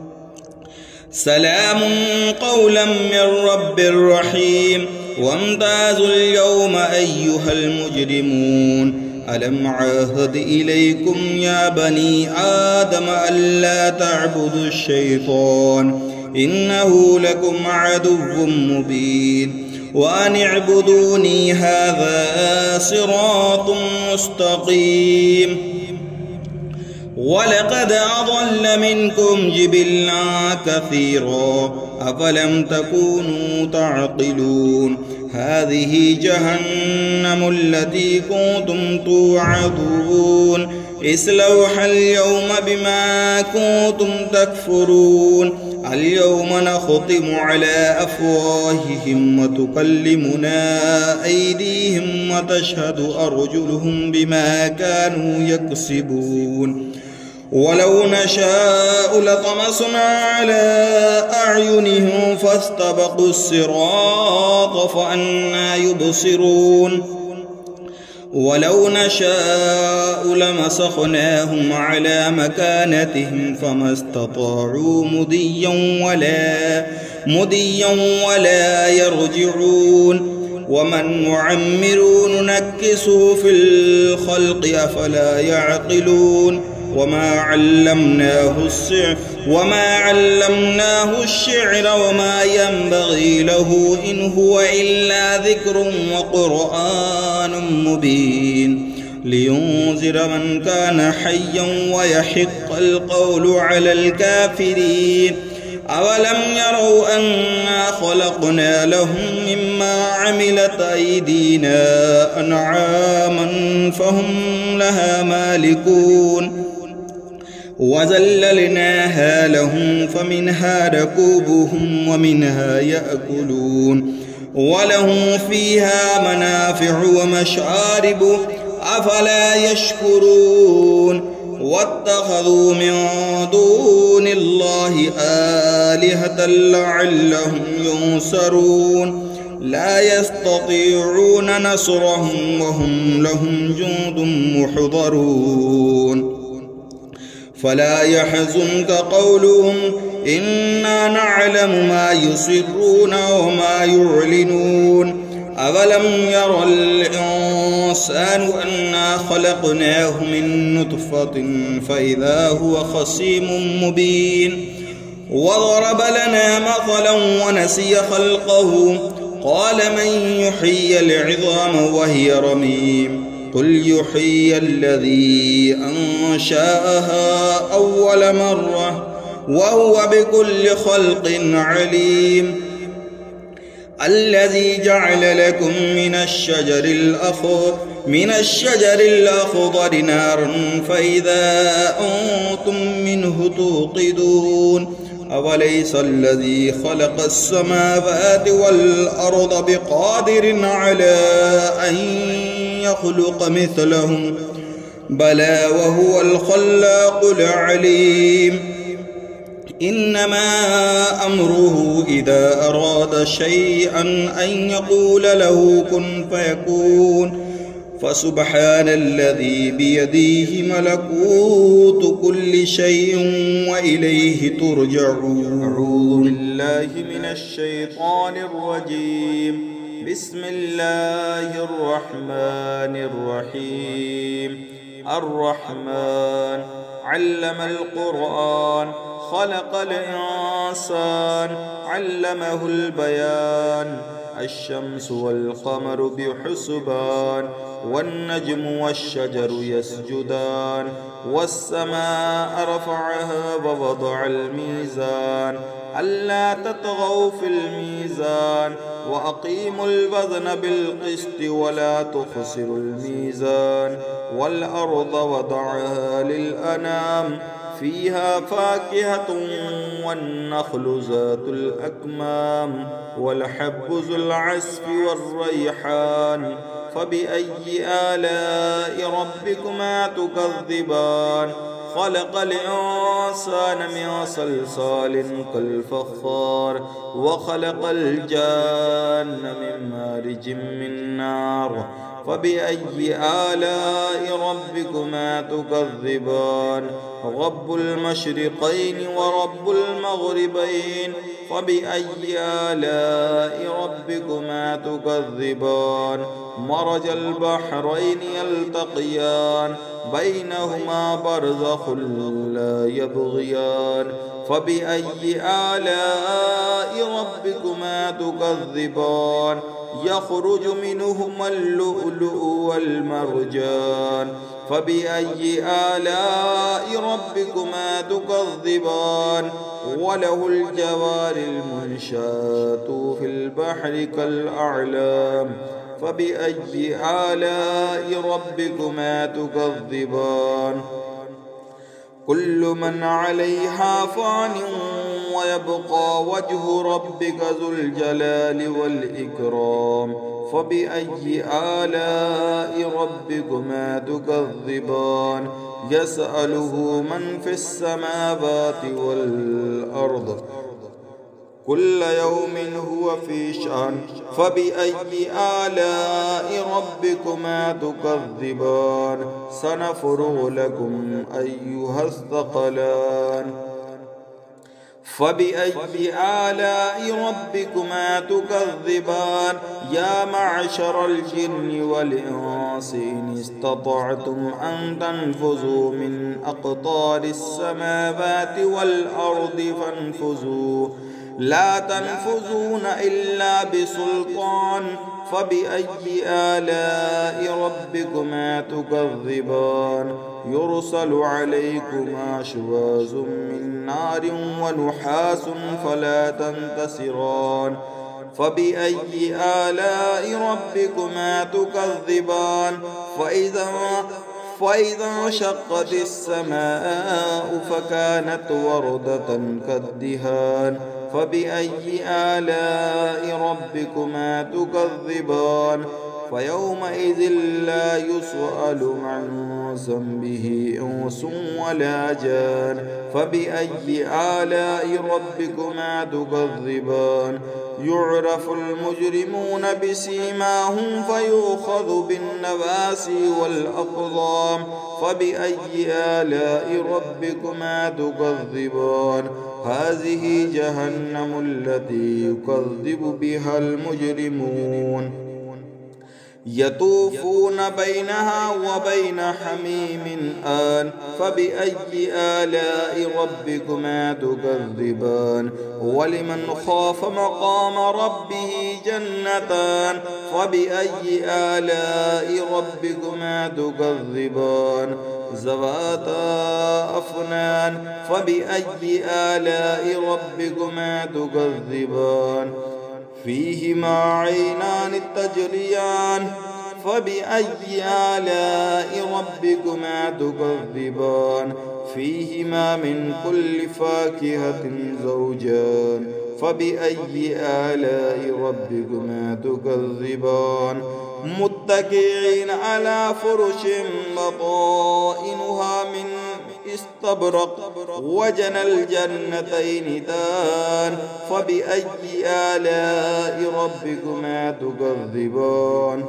سلام قولا من رب رحيم وامتازوا اليوم أيها المجرمون ألم عاهد إليكم يا بني آدم ألا تعبدوا الشيطان إنه لكم عدو مبين وأن اعبدوني هذا صراط مستقيم ولقد أضل منكم جبلا كثيرا أفلم تكونوا تعقلون هذه جهنم التي كنتم توعدون اصلوها اليوم بما كنتم تكفرون اليوم نختم على أفواههم وتكلمنا أيديهم وتشهد أرجلهم بما كانوا يكسبون ولو نشاء لطمسنا على أعينهم فاستبقوا الصراط فأنى يبصرون ولو نشاء لمسخناهم على مكانتهم فما استطاعوا مضيا ولا مضيا ولا يرجعون ومن نعمر ننكسه في الخلق أفلا يعقلون وما علمناه الشعر وما علمناه الشعر وما ينبغي له إن هو إلا ذكر وقرآن مبين لينذر من كان حيا ويحق القول على الكافرين أولم يروا أنا خلقنا لهم مما عملت أيدينا أنعاما فهم لها مالكون وذللناها لهم فمنها ركوبهم ومنها يأكلون ولهم فيها منافع ومشارب أفلا يشكرون واتخذوا من دون الله آلهة لعلهم ينصرون لا يستطيعون نصرهم وهم لهم جند محضرون فلا يحزنك قولهم إنا نعلم ما يسرون وما يعلنون أولم ير الإنسان أنا خلقناه من نطفة فإذا هو خصيم مبين وضرب لنا مثلا ونسي خلقه قال من يحيي العظام وهي رميم قل يحيي الذي أنشأها أول مرة وهو بكل خلق عليم الذي جعل لكم من الشجر الأخضر من الشجر الأخضر نارا فإذا أنتم منه توقدون أوليس الذي خلق السماوات والأرض بقادر على أن يخلق مثلهم بلى وهو الخلاق العليم إنما أمره إذا أراد شيئا أن يقول له كن فيكون فسبحان الذي بيده ملكوت كل شيء وإليه ترجعون. أعوذ بالله من الشيطان الرجيم. بسم الله الرحمن الرحيم. الرحمن علم القرآن خلق الإنسان علمه البيان الشمس والقمر بحسبان والنجم والشجر يسجدان والسماء رفعها ووضع الميزان ألا تطغوا في الميزان وأقيموا الوزن بالقسط ولا تخسروا الميزان والأرض وضعها للأنام فيها فاكهة والنخل ذات الأكمام والحب ذو العصف والريحان فبأي آلاء ربكما تكذبان خلق الإنسان من صلصال كالفخار وخلق الجان من مارج من نار فبأي آلاء ربكما تكذبان رب المشرقين ورب المغربين فبأي آلاء ربكما تكذبان مرج البحرين يلتقيان بينهما برزخ لا يبغيان فبأي آلاء ربكما تكذبان يخرج منهما اللؤلؤ والمرجان فبأي آلاء ربكما تكذبان وله الجوار المنشآت في البحر كالأعلام فبأي آلاء ربكما تكذبان كل من عليها فان ويبقى وجه ربك ذو الجلال والإكرام فبأي آلاء ربكما تكذبان يسأله من في السماوات والأرض كل يوم هو في شأن فبأي آلاء ربكما تكذبان سنفرغ لكم أيها الثقلان فبأي آلاء ربكما تكذبان يا معشر الجن والإنس إن استطعتم أن تنفذوا من أقطار السماوات والأرض فانفذوا لا تنفذون إلا بسلطان فبأي آلاء ربكما تكذبان يرسل عليكما شواظ من نار ونحاس فلا تنتصران فبأي آلاء ربكما تكذبان فإذا فإذا انشقت السماء فكانت وردة كالدهان فبأي آلاء ربكما تكذبان فيومئذ لا يسأل عن ذنبه إنس ولا جان فبأي آلاء ربكما تكذبان يعرف المجرمون بسيماهم فيؤخذ بالنواسي والأقدام فبأي آلاء ربكما تكذبان هذه جهنم التي يكذب بها المجرمون يطوفون بينها وبين حميم آن فبأي آلاء ربكما تكذبان ولمن خاف مقام ربه جنتان فبأي آلاء ربكما تكذبان ذواتا أفنان فبأي آلاء ربكما تكذبان فيهما عينان تجريان فبأي آلاء ربكما تكذبان فيهما من كل فاكهة زوجان فبأي آلاء ربكما تكذبان متكئين على فرش بطائنها من استبرق وجنى الجنتين دان فبأي آلاء ربكما تكذبان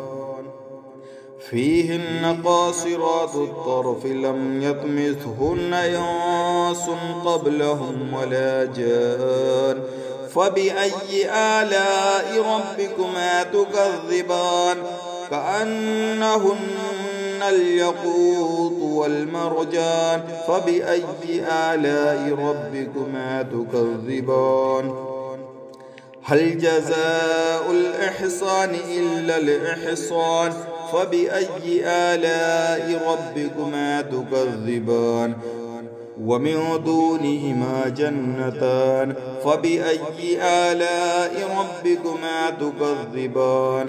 فيهن قاصرات الطرف لم يطمثهن إنس قبلهم ولا جان فبأي آلاء ربكما تكذبان كأنهن الياقوت والمرجان فبأي آلاء ربكما تكذبان هل جزاء الإحسان إلا الإحسان فبأي آلاء ربكما تكذبان ومن دونهما جنتان فبأي آلاء ربكما تكذبان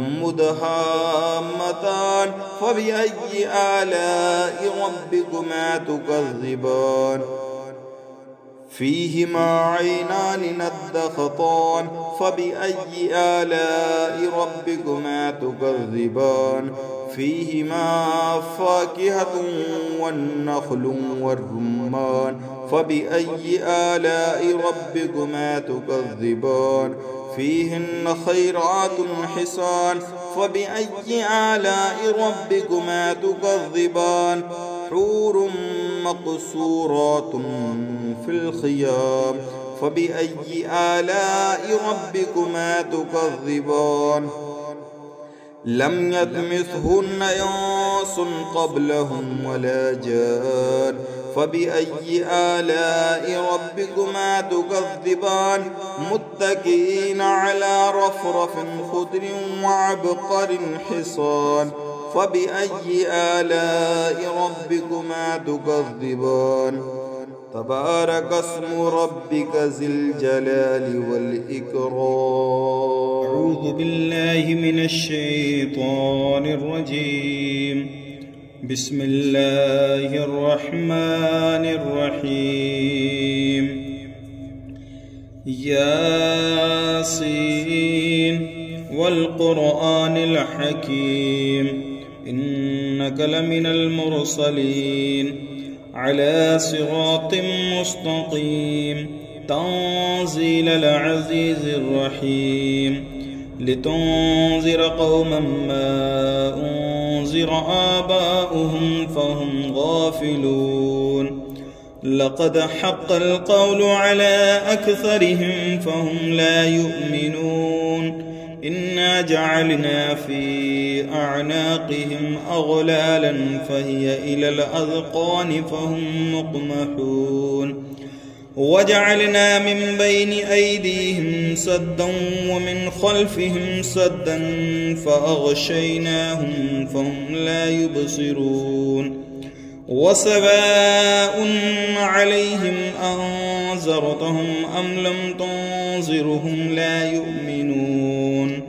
مدهامتان فبأي آلاء ربكما تكذبان فيهما عينان نضختان فبأي آلاء ربكما تكذبان فيهما فاكهة والنخل والرمان فبأي آلاء ربكما تكذبان فيهن خيرات حسان فبأي آلاء ربكما تكذبان حور مقصورات في الخيام فبأي آلاء ربكما تكذبان لم يطمثهن إنس قبلهم ولا جان فبأي آلاء ربكما تكذبان متكئين على رفرف خضر وعبقر حصان فبأي آلاء ربكما تكذبان تبارك اسم ربك ذي الجلال والإكرام. أعوذ بالله من الشيطان الرجيم. بسم الله الرحمن الرحيم. ياسين والقرآن الحكيم إنك لمن المرسلين على صراط مستقيم تنزيل العزيز الرحيم لتنذر قوما ما أنذر آباؤهم فهم غافلون لقد حق القول على أكثرهم فهم لا يؤمنون إنا جعلنا في أعناقهم أغلالا فهي إلى الأذقان فهم مقمحون وجعلنا من بين أيديهم سدا ومن خلفهم سدا فأغشيناهم فهم لا يبصرون وسواء عليهم أنذرتهم أم لم تنذرهم لا يؤمنون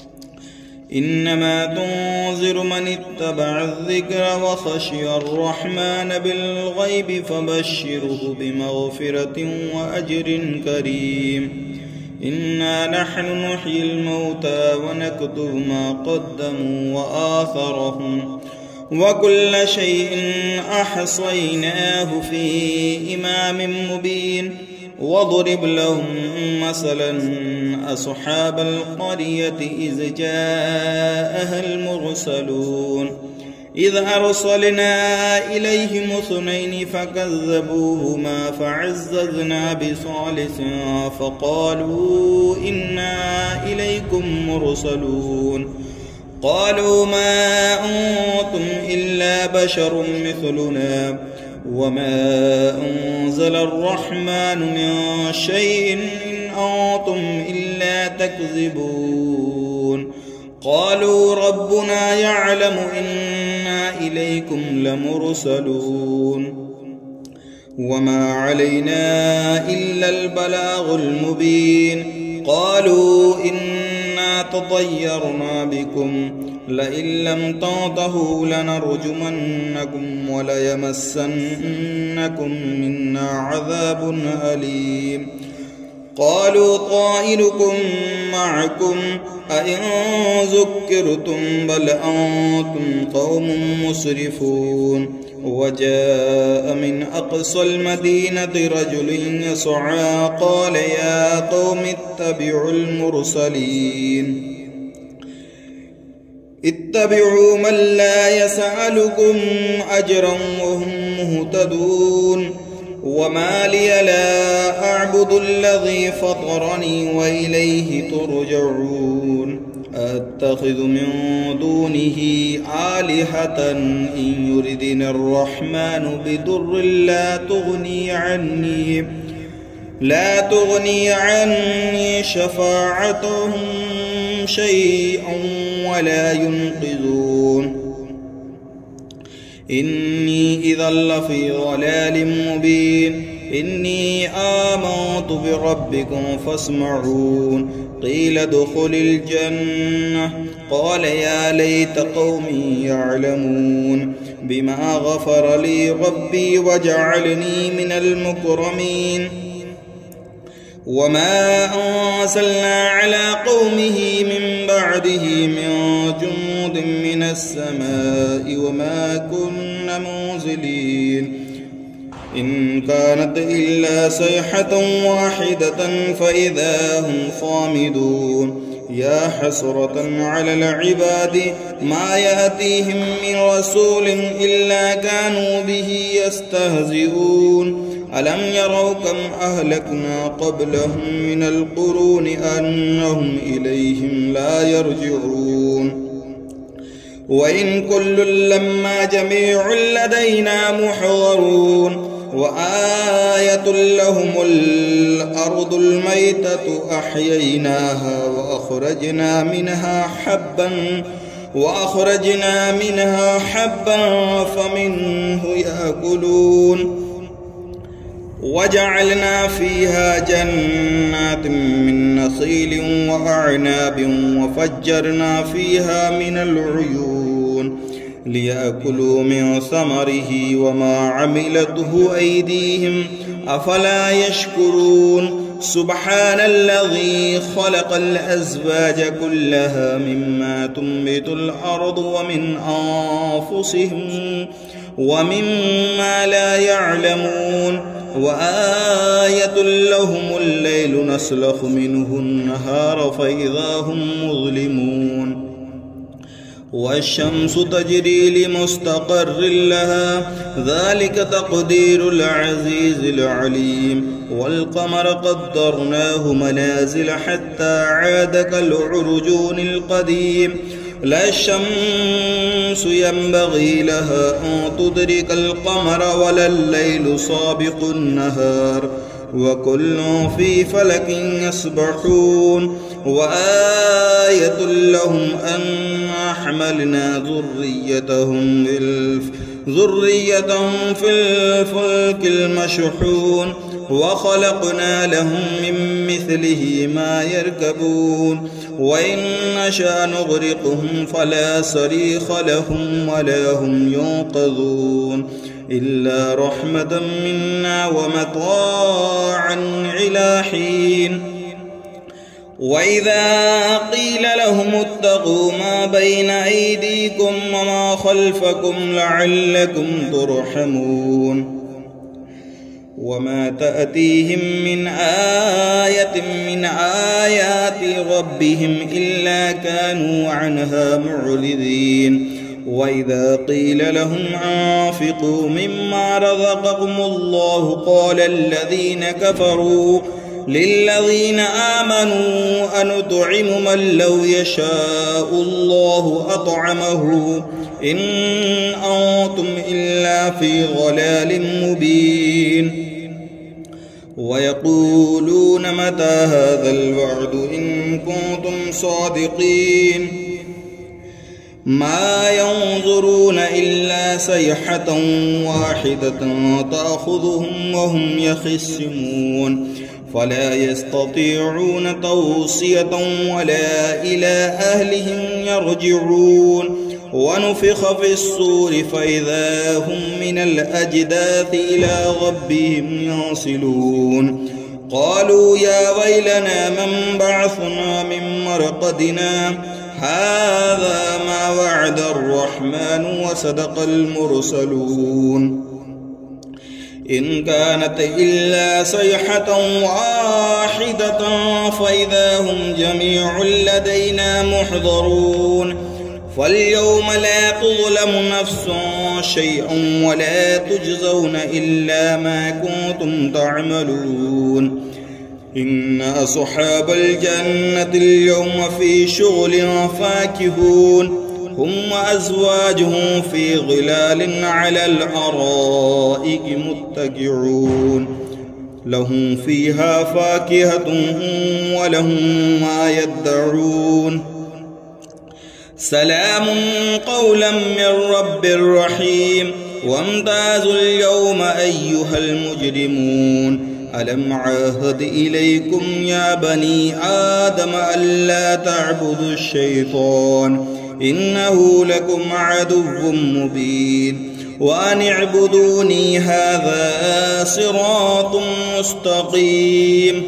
إنما تنذر من اتبع الذكر وخشي الرحمن بالغيب فبشره بمغفرة وأجر كريم إنا نحن نحيي الموتى ونكتب ما قدموا وآثرهم وكل شيء أحصيناه في إمام مبين واضرب لهم مثلا أصحاب القرية إذ جاءها المرسلون إذ أرسلنا إليهم اثنين فكذبوهما فعززنا بثالث فقالوا إنا إليكم مرسلون قالوا ما أنتم إلا بشر مثلنا وما أنزل الرحمن من شيء إن أنتم إلا تكذبون قالوا ربنا يعلم إنا إليكم لمرسلون وما علينا إلا البلاغ المبين قالوا إنا تطيرنا بكم لئن لم تنتهوا لنرجمنكم وليمسنكم منا عذاب أليم قالوا طائركم معكم أئن ذكرتم بل أنتم قوم مسرفون وجاء من أقصى المدينة رجل يسعى قال يا قوم اتبعوا المرسلين اتبعوا من لا يسألكم أجرا وهم مهتدون وما لي لا أعبد الذي فطرني وإليه ترجعون أتخذ من دونه آلهة إن يردني الرحمن بضر لا تغني عني لا تغني عني شفاعتهم شيئا ولا ينقذون إني إذا لفي ضلال مبين إني آمنت بربكم فاسمعون قيل ادخل الجنة قال يا ليت قومي يعلمون بما غفر لي ربي وجعلني من المكرمين وما أنزلنا على قومه من بعده من جند من السماء وما كنا منزلين إن كانت إلا صيحة واحدة فإذا هم صامدون يا حسرة على العباد ما يأتيهم من رسول إلا كانوا به يستهزئون ألم يروا كم أهلكنا قبلهم من القرون أنهم إليهم لا يرجعون وإن كل لما جميع لدينا محضرون وآية لهم الأرض الميتة أحييناها وأخرجنا منها حبا وأخرجنا منها حبا فمنه يأكلون وجعلنا فيها جنات من نخيل وأعناب وفجرنا فيها من العيون ليأكلوا من ثمره وما عملته أيديهم أفلا يشكرون سبحان الذي خلق الأزواج كلها مما تنبت الأرض ومن أنفسهم ومما لا يعلمون وآية لهم الليل نسلخ منه النهار فإذا هم مظلمون والشمس تجري لمستقر لها ذلك تقدير العزيز العليم والقمر قدرناه منازل حتى عاد كالعرجون القديم لا الشمس ينبغي لها أن تدرك القمر ولا الليل سابق النهار وكل في فلك يسبحون وآية لهم أنا حملنا ذريتهم ذريتهم في الفلك المشحون وخلقنا لهم من مثله ما يركبون وإن نشأ نغرقهم فلا صريخ لهم ولا هم ينقذون إلا رحمة منا ومتاعا إلى حين وإذا قيل لهم اتقوا ما بين أيديكم وما خلفكم لعلكم ترحمون وما تأتيهم من آية من آيات ربهم إلا كانوا عنها معرضين وإذا قيل لهم أنفقوا مما رزقكم الله قال الذين كفروا للذين آمنوا أنطعم من لو يشاء الله أطعمه إن أنتم إلا في ضلال مبين ويقولون متى هذا الوعد إن كنتم صادقين ما ينظرون إلا صيحة واحدة تأخذهم وهم يخصمون فلا يستطيعون توصية ولا إلى أهلهم يرجعون ونفخ في الصور فإذا هم من الأجداث إلى ربهم ينصلون قالوا يا ويلنا من بعثنا من مرقدنا هذا ما وعد الرحمن وصدق المرسلون إن كانت إلا صيحة واحدة فإذا هم جميع لدينا محضرون فاليوم لا تظلم نفس شيئا ولا تجزون إلا ما كنتم تعملون إن أصحاب الجنة اليوم في شغل فاكهون هم وأزواجهم في ظلال على الأرائك متكئون لهم فيها فاكهة ولهم ما يدعون سلام قولا من رب رحيم وامتازوا اليوم أيها المجرمون ألم عاهد إليكم يا بني آدم ألا تعبدوا الشيطان إنه لكم عدو مبين وأن اعبدوني هذا صراط مستقيم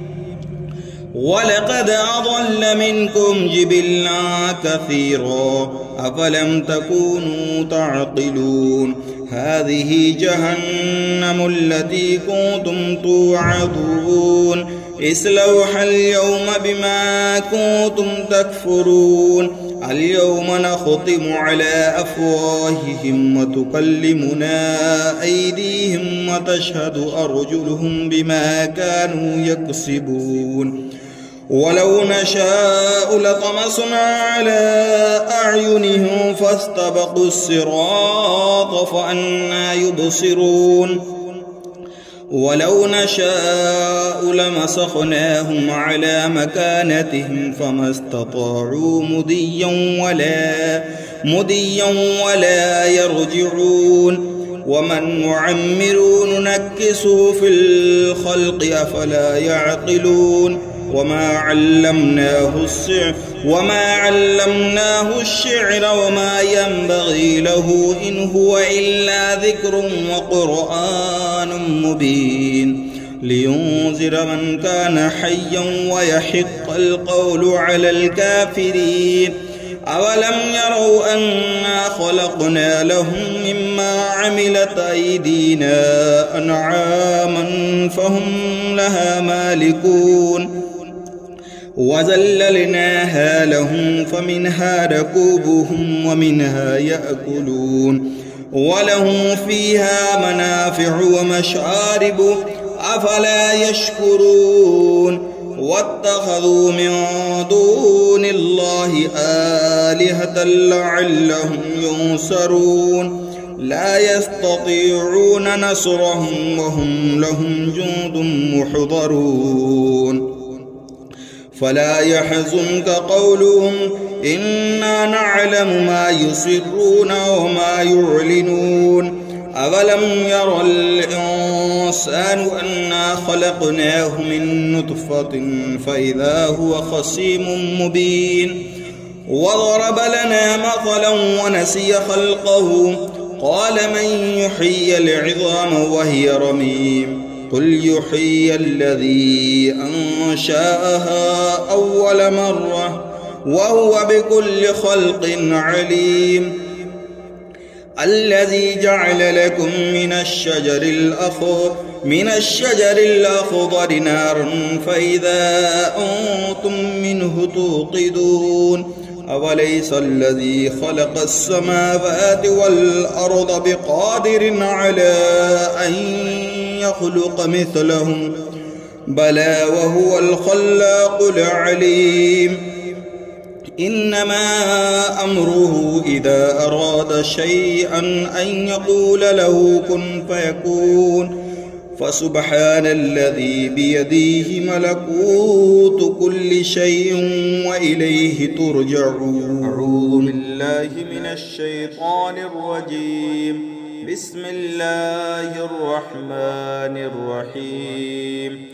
ولقد أضل منكم جبلا كثيرا أفلم تكونوا تعقلون هذه جهنم التي كنتم توعدون اصلوها اليوم بما كنتم تكفرون اليوم نختم على أفواههم وتكلمنا أيديهم وتشهد أرجلهم بما كانوا يكسبون ولو نشاء لطمسنا على أعينهم فاستبقوا الصراط فأنى يبصرون ولو نشاء لمسخناهم على مكانتهم فما استطاعوا مضيا ولا مضيا ولا يرجعون ومن نعمر ننكسه في الخلق أفلا يعقلون وما علمناه الشعر وما علمناه الشعر وما ينبغي له إن هو إلا ذكر وقرآن مبين لينذر من كان حيا ويحق القول على الكافرين أولم يروا أنا خلقنا لهم مما عملت أيدينا أنعاما فهم لها مالكون وذللناها لهم فمنها ركوبهم ومنها يأكلون ولهم فيها منافع ومشارب أفلا يشكرون واتخذوا من دون الله آلهة لعلهم ينصرون لا يستطيعون نصرهم وهم لهم جند محضرون فلا يحزنك قولهم إنا نعلم ما يسرون وما يعلنون أولم ير الإنسان أنا خلقناه من نطفة فإذا هو خصيم مبين وضرب لنا مثلا ونسي خلقه قال من يحيي العظام وهي رميم قل يحيي الذي أنشأها أول مرة وهو بكل خلق عليم الذي جعل لكم من الشجر الأخضر من الشجر الأخضر نارا فإذا أنتم منه توقدون أوليس الذي خلق السماوات والأرض بقادر على أن يخلق مثلهم بلى وهو الخلاق العليم إنما أمره إذا أراد شيئا أن يقول له كن فيكون فسبحان الذي بيده ملكوت كل شيء وإليه ترجعون. أعوذ بالله من الشيطان الرجيم. بسم الله الرحمن الرحيم.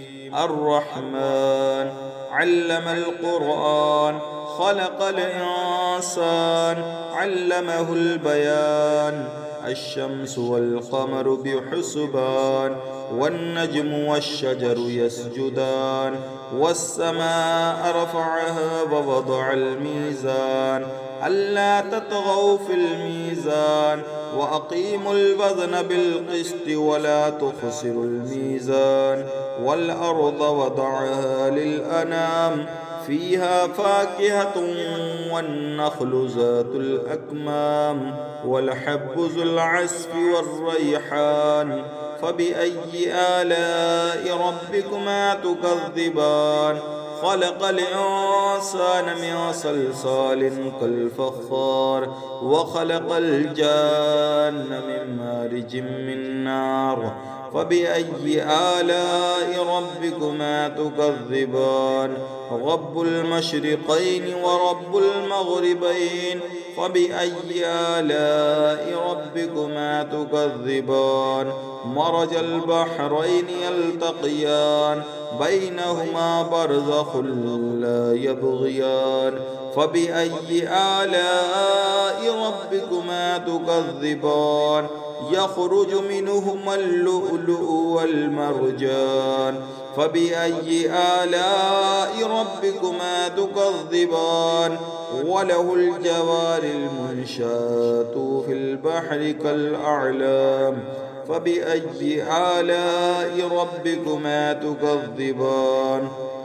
الرحمن علم القرآن خلق الإنسان علمه البيان. الشمس والقمر بحسبان والنجم والشجر يسجدان والسماء رفعها ووضع الميزان ألا تطغوا في الميزان وأقيموا الوزن بالقسط ولا تخسروا الميزان والأرض وضعها للأنام فيها فاكهة والنخل ذات الأكمام والحب ذو العصف والريحان فبأي آلاء ربكما تكذبان. خلق الإنسان من صلصال كالفخار وخلق الجان من مارج من نار فبأي آلاء ربكما تكذبان. رب المشرقين ورب المغربين فبأي آلاء ربكما تكذبان. مرج البحرين يلتقيان بينهما برزخ لا يبغيان فبأي آلاء ربكما تكذبان. يخرج منهما اللؤلؤ والمرجان فبأي آلاء ربكما تكذبان. وله الجوار المنشآت في البحر كالأعلام فبأي آلاء ربكما تكذبان.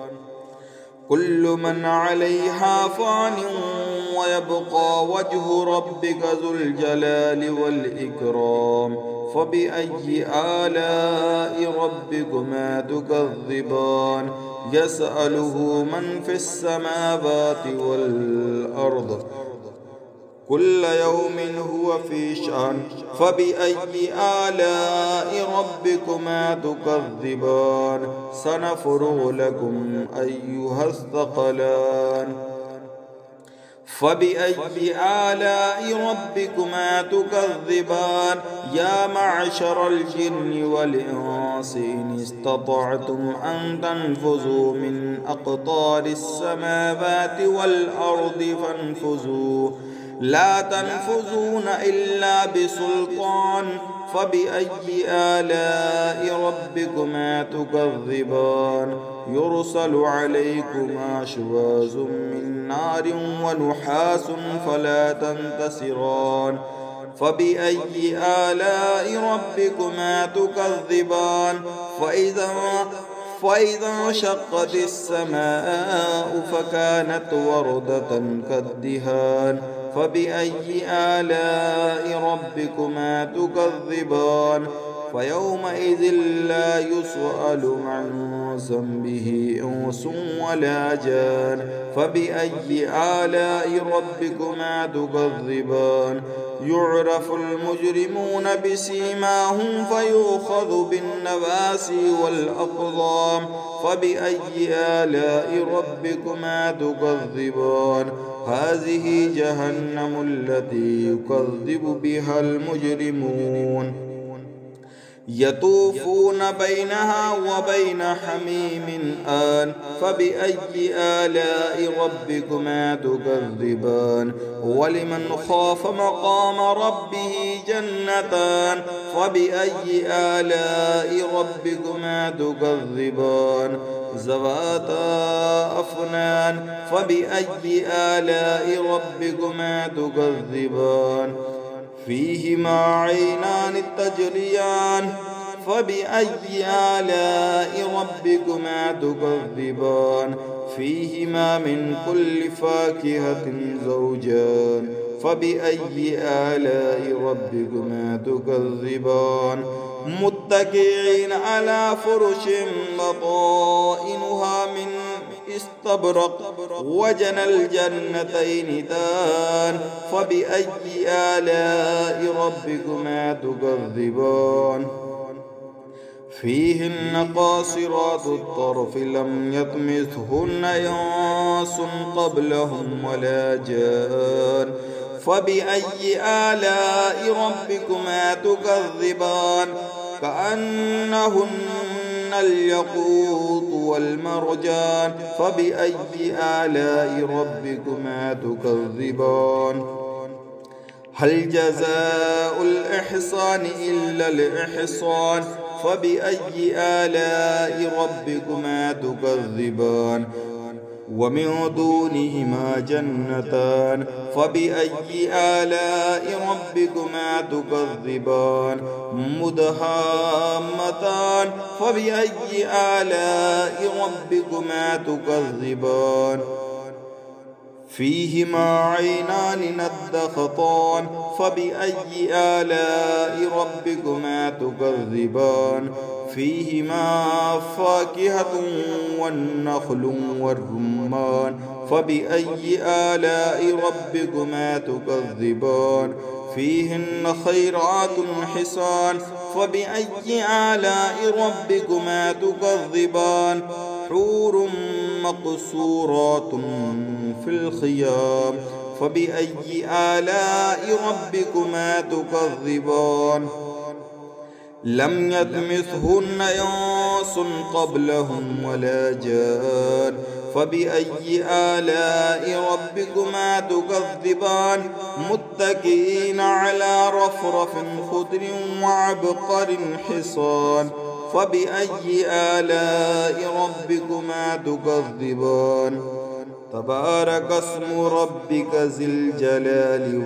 كل من عليها فان ويبقى وجه ربك ذو الجلال والإكرام فبأي آلاء ربكما تكذبان. يسأله من في السماوات والأرض كل يوم هو في شأن فبأي آلاء ربكما تكذبان. سنفرغ لكم أيها الثقلان فبأي آلاء ربكما تكذبان. يا معشر الجن والإنس إن استطعتم أن تنفذوا من أقطار السماوات والأرض فانفذوا لا تنفذون إلا بسلطان فبأي آلاء ربكما تكذبان. يرسل عليكما شواظ من نار ونحاس فلا تنتصران فبأي آلاء ربكما تكذبان. فإذا فإذا انشقت السماء فكانت وردة كالدهان فبأي آلاء ربكما تكذبان. فيومئذ لا يسأل عن ذنبه إنس ولا جان فبأي آلاء ربكما تكذبان. يعرف المجرمون بسيماهم فيؤخذ بالنواسي والأقدام فبأي آلاء ربكما تكذبان. هذه جهنم التي يكذب بها المجرمون يطوفون بينها وبين حميم آن فبأي آلاء ربكما تكذبان. ولمن خاف مقام ربه جنتان فبأي آلاء ربكما تكذبان. ذواتا أفنان فبأي آلاء ربكما تكذبان. فيهما عينان تجريان فبأي آلاء ربكما تكذبان. فيهما من كل فاكهة زوجان فبأي آلاء ربكما تكذبان متكئين على فرش بطائنها من استبرق وجنى الجنتين دان فبأي آلاء ربكما تكذبان فيهن قاصرات الطرف لم يطمثهن إنس قبلهم ولا جان فبأي آلاء ربكما تكذبان كأنهن الياقوت والمرجان فبأي آلاء ربكما تكذبان هل جزاء الإحسان إلا الإحسان فبأي آلاء ربكما تكذبان ومن دونهما جنتان فبأي آلاء ربكما تكذبان مدهامتان فبأي آلاء ربكما تكذبان فيهما عينان نضختان فبأي آلاء ربكما تكذبان فيهما فاكهة والنخل والرمان فبأي آلاء ربكما تكذبان فيهن خيرات حسان فبأي آلاء ربكما تكذبان حور مقصورات في الخيام فبأي آلاء ربكما تكذبان لم يطمثهن إنس قبلهم ولا جان فبأي آلاء ربكما تكذبان متكئين على رفرف خضر وعبقر حصان فبأي آلاء ربكما تكذبان تبارك اسم ربك ذي الجلال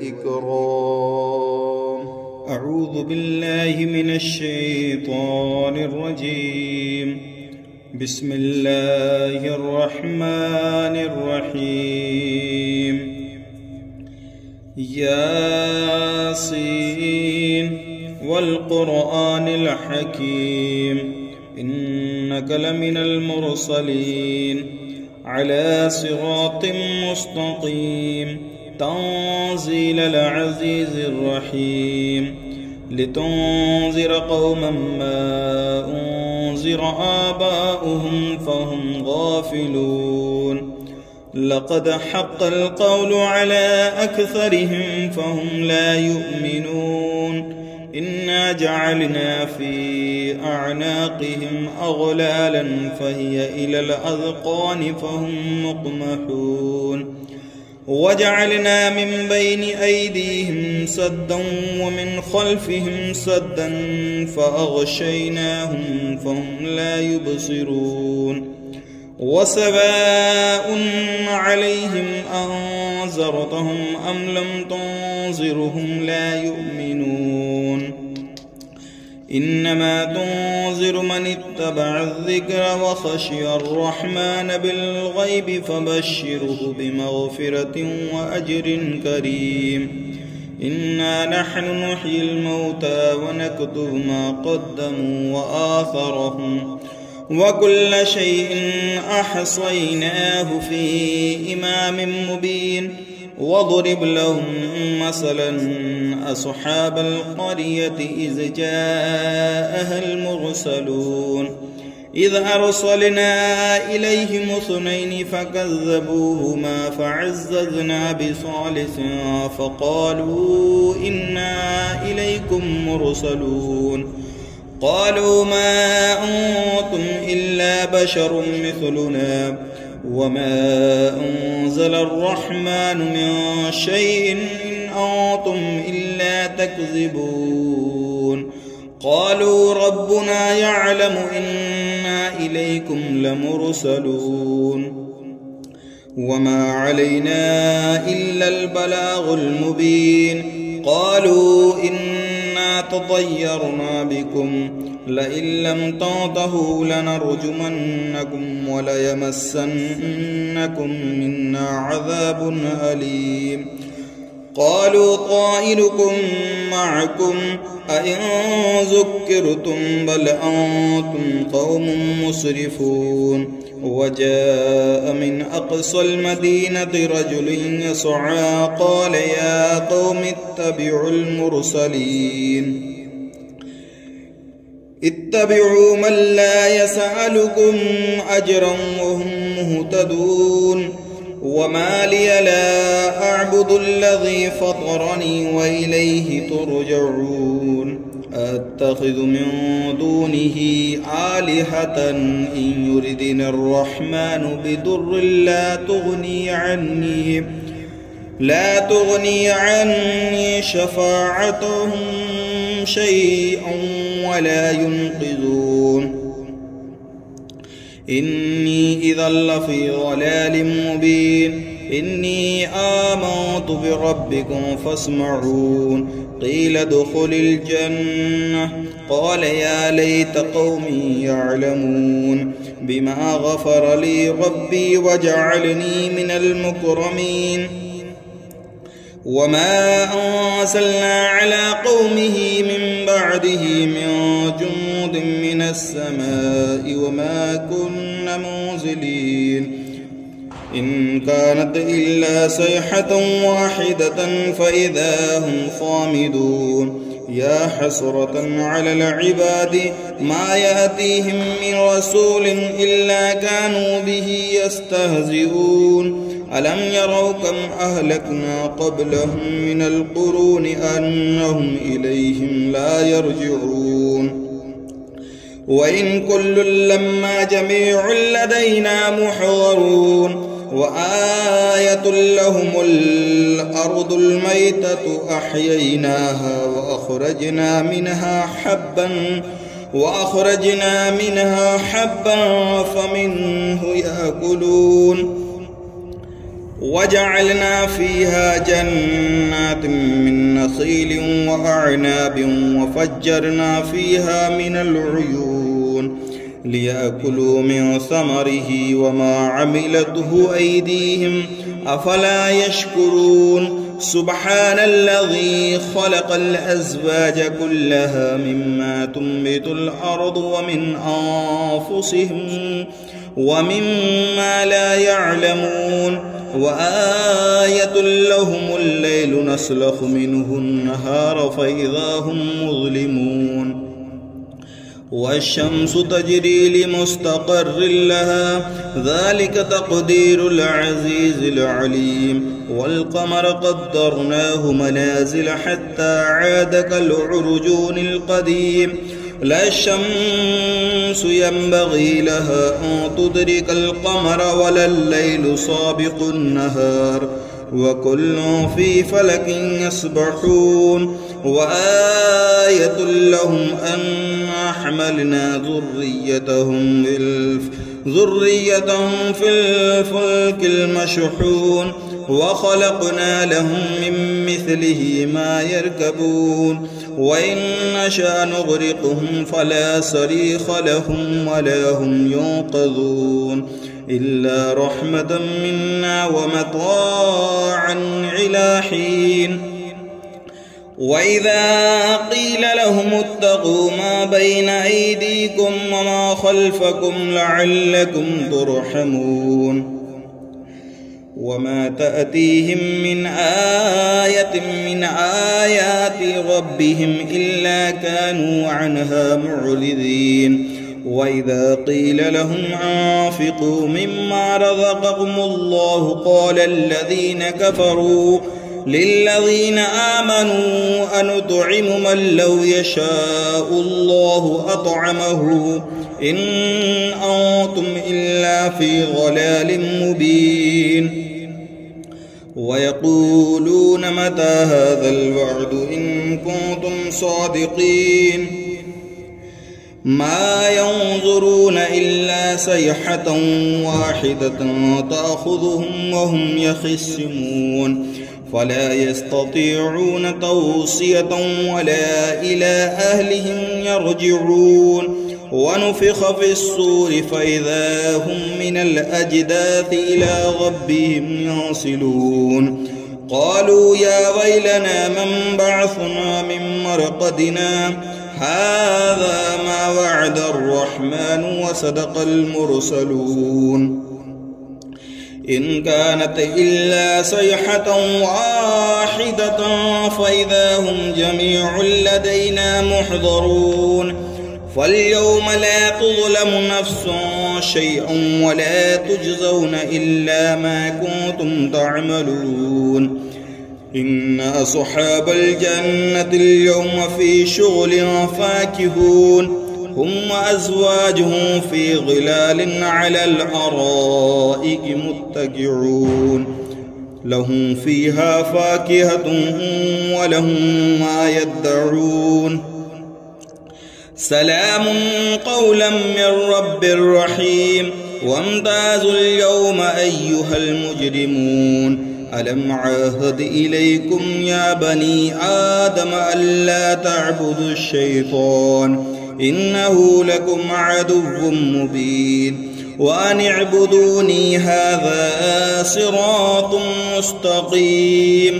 والإكرام أعوذ بالله من الشيطان الرجيم بسم الله الرحمن الرحيم ياسين والقرآن الحكيم إنك لمن المرسلين على صراط مستقيم تنزيل العزيز الرحيم لتنذر قوما ما أنذر آباؤهم فهم غافلون لقد حق القول على أكثرهم فهم لا يؤمنون إنا جعلنا في أعناقهم أغلالا فهي إلى الأذقان فهم مقمحون وجعلنا من بين أيديهم سدا ومن خلفهم سدا فأغشيناهم فهم لا يبصرون وسواء عليهم أنذرتهم أم لم تنذرهم لا يؤمنون إنما تنذر من اتبع الذكر وخشي الرحمن بالغيب فبشره بمغفرة وأجر كريم إنا نحن نحيي الموتى ونكتب ما قدموا وآثرهم وكل شيء أحصيناه في إمام مبين واضرب لهم مثلا أصحاب القرية إذ جاءها المرسلون إذ أرسلنا إليهم اثنين فكذبوهما فعززنا بثالث فقالوا إنا إليكم مرسلون قالوا ما أنتم إلا بشر مثلنا وما أنزل الرحمن من شيء إن أنتم إلا تكذبون قالوا ربنا يعلم إنا إليكم لمرسلون وما علينا إلا البلاغ المبين قالوا إنا تطيرنا بكم لئن لم تنتهوا لنرجمنكم وليمسنكم منا عذاب أليم قالوا طائركم معكم أئن ذكرتم بل أنتم قوم مسرفون وجاء من أقصى المدينة رجل يسعى قال يا قوم اتبعوا المرسلين اتبعوا من لا يسألكم أجرا وهم مهتدون وما لي لا أعبد الذي فطرني وإليه ترجعون أتخذ من دونه آلهة إن يردني الرحمن بضر لا تغني عني لا تغني عني شفاعتهم شيئا ولا ينقذون إني إذا لفي ضلال مبين إني آمنت بربكم فاسمعون قيل ادخل الجنة قال يا ليت قومي يعلمون بما غفر لي ربي وجعلني من المكرمين وما أرسلنا على قومه من بعده من جند من السماء وما كنا منزلين إن كانت إلا صيحة واحدة فإذا هم صامدون يا حسرة على العباد ما يأتيهم من رسول إلا كانوا به يستهزئون ألم يروا كم أهلكنا قبلهم من القرون أنهم إليهم لا يرجعون وإن كل لما جميع لدينا محضرون وآية لهم الأرض الميتة أحييناها وأخرجنا منها حبا وأخرجنا منها حبا فمنه يأكلون وجعلنا فيها جنات من نخيل وأعناب وفجرنا فيها من العيون ليأكلوا من ثمره وما عملته أيديهم أفلا يشكرون سبحان الذي خلق الأزواج كلها مما تنبت الأرض ومن أنفسهم ومما لا يعلمون وآية لهم الليل نسلخ منه النهار فإذا هم مظلمون والشمس تجري لمستقر لها ذلك تقدير العزيز العليم والقمر قدرناه منازل حتى عاد كالعرجون القديم لا الشمس ينبغي لها أن تدرك القمر ولا الليل سابق النهار وكل في فلك يسبحون وآية لهم أنا حملنا ذريتهم ذريتهم في الفلك المشحون وخلقنا لهم من مثله ما يركبون وإن نشأ نغرقهم فلا صريخ لهم ولا هم ينقذون إلا رحمة منا ومطاعا إلى حين وإذا قيل لهم اتقوا ما بين أيديكم وما خلفكم لعلكم ترحمون وما تأتيهم من آية من آيات ربهم إلا كانوا عنها معرضين وإذا قيل لهم أنفقوا مما رزقكم الله قال الذين كفروا للذين آمنوا أنطعم من لو يشاء الله أطعمه إن أنتم إلا في ضلال مبين ويقولون متى هذا الوعد إن كنتم صادقين ما ينظرون إلا صيحة واحدة تأخذهم وهم يخصمون فلا يستطيعون توصية ولا إلى أهلهم يرجعون ونفخ في الصور فإذا هم من الأجداث إلى ربهم ينسلون قالوا يا ويلنا من بعثنا من مرقدنا هذا ما وعد الرحمن وصدق المرسلون إن كانت إلا صيحة واحدة فإذا هم جميع لدينا محضرون فاليوم لا تظلم نفس شيئا ولا تجزون إلا ما كنتم تعملون إن أصحاب الجنة اليوم في شغل فاكهون هم وأزواجهم في ظلال على الأرائك متكئون لهم فيها فاكهة ولهم ما يدعون سلام قولا من رب رحيم وامتازوا اليوم أيها المجرمون ألم عاهد إليكم يا بني آدم ألا تعبدوا الشيطان إنه لكم عدو مبين وأن اعبدوني هذا صراط مستقيم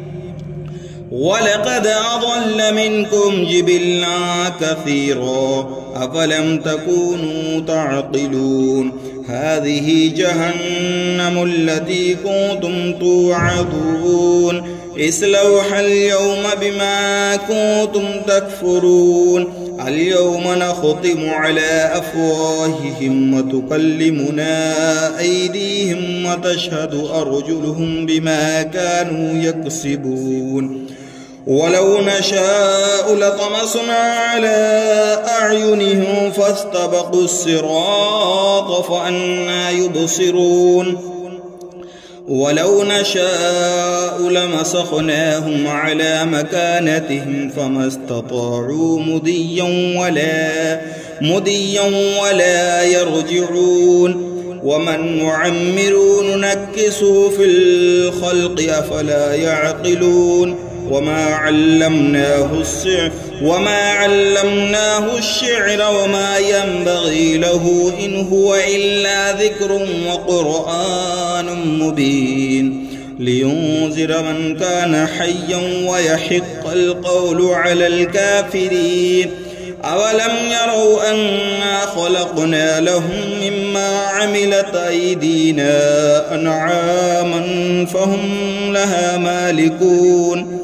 ولقد أضل منكم جبلا كثيرا أفلم تكونوا تعقلون هذه جهنم التي كنتم توعدون اصلوها اليوم بما كنتم تكفرون اليوم نختم على أفواههم وتكلمنا أيديهم وتشهد أرجلهم بما كانوا يكسبون ولو نشاء لطمسنا على أعينهم فاستبقوا الصراط فأنى يبصرون ولو نشاء لمسخناهم على مكانتهم فما استطاعوا مضيا ولا مضيا ولا يرجعون ومن نعمر ننكسه في الخلق أفلا يعقلون وما علمناه الشعر وما علمناه الشعر وما ينبغي له إن هو إلا ذكر وقرآن مبين لينذر من كان حيا ويحق القول على الكافرين أولم يروا أنا خلقنا لهم مما عملت أيدينا أنعاما فهم لها مالكون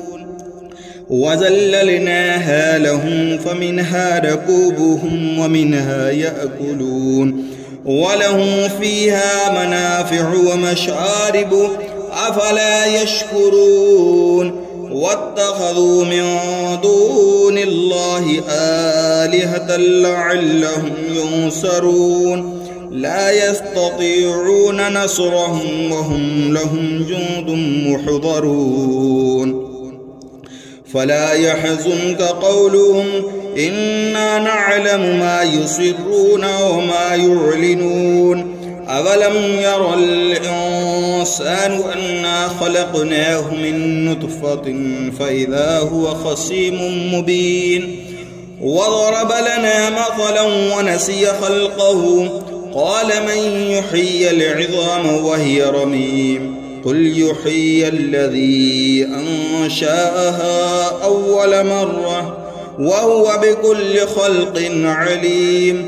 وذللناها لهم فمنها ركوبهم ومنها يأكلون ولهم فيها منافع ومشارب أفلا يشكرون واتخذوا من دون الله آلهة لعلهم ينصرون لا يستطيعون نصرهم وهم لهم جند محضرون فلا يحزنك قولهم إنا نعلم ما يسرون وما يعلنون أولم ير الإنسان أنا خلقناه من نطفة فإذا هو خصيم مبين وضرب لنا مثلا ونسي خلقه قال من يحيي العظام وهي رميم قل يحيي الذي أنشأها أول مرة وهو بكل خلق عليم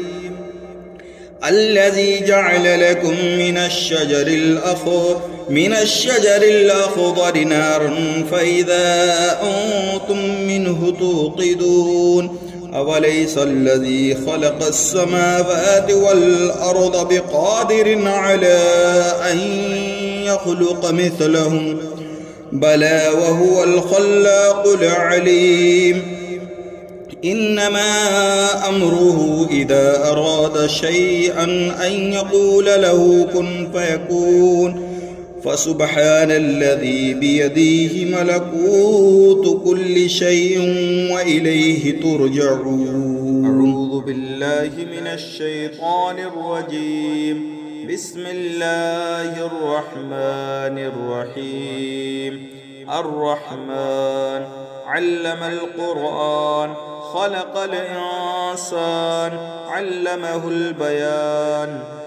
الذي جعل لكم من الشجر الأخضر من الشجر الأخضر نارا فإذا أنتم منه توقدون أوليس الذي خلق السماوات والأرض بقادر على أن يخلق مثلهم بلى وهو الخلاق العليم إنما أمره إذا أراد شيئا أن يقول له كن فيكون فسبحان الذي بيده ملكوت كل شيء وإليه ترجعون. أعوذ بالله من الشيطان الرجيم. بسم الله الرحمن الرحيم. الرحمن علم القرآن خلق الإنسان علمه البيان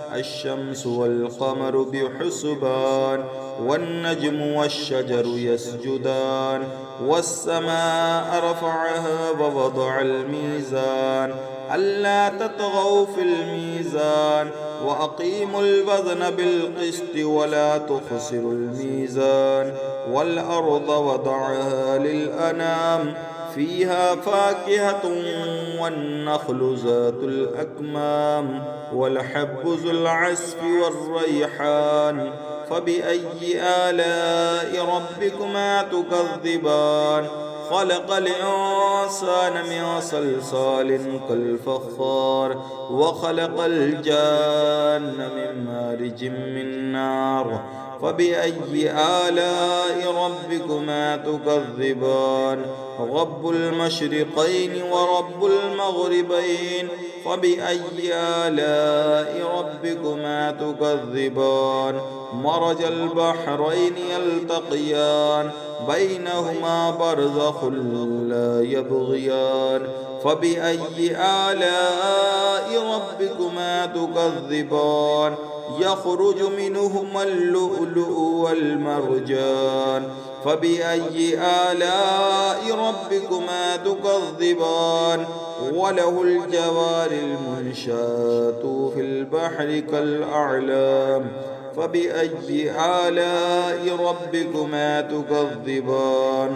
الشمس والقمر بحسبان والنجم والشجر يسجدان والسماء رفعها ووضع الميزان ألا تطغوا في الميزان وأقيموا الوزن بالقسط ولا تخسروا الميزان والأرض وضعها للأنام فيها فاكهة والنخل ذات الأكمام والحب ذو العصف والريحان فبأي آلاء ربكما تكذبان خلق الإنسان من صلصال كالفخار وخلق الجان من مارج من نار فبأي آلاء ربكما تكذبان رب المشرقين ورب المغربين فبأي آلاء ربكما تكذبان مرج البحرين يلتقيان بينهما برزخ لا يبغيان فبأي آلاء ربكما تكذبان يخرج منهما اللؤلؤ والمرجان فبأي آلاء ربكما تكذبان وله الجوار المنشآت في البحر كالأعلام فبأي آلاء ربكما تكذبان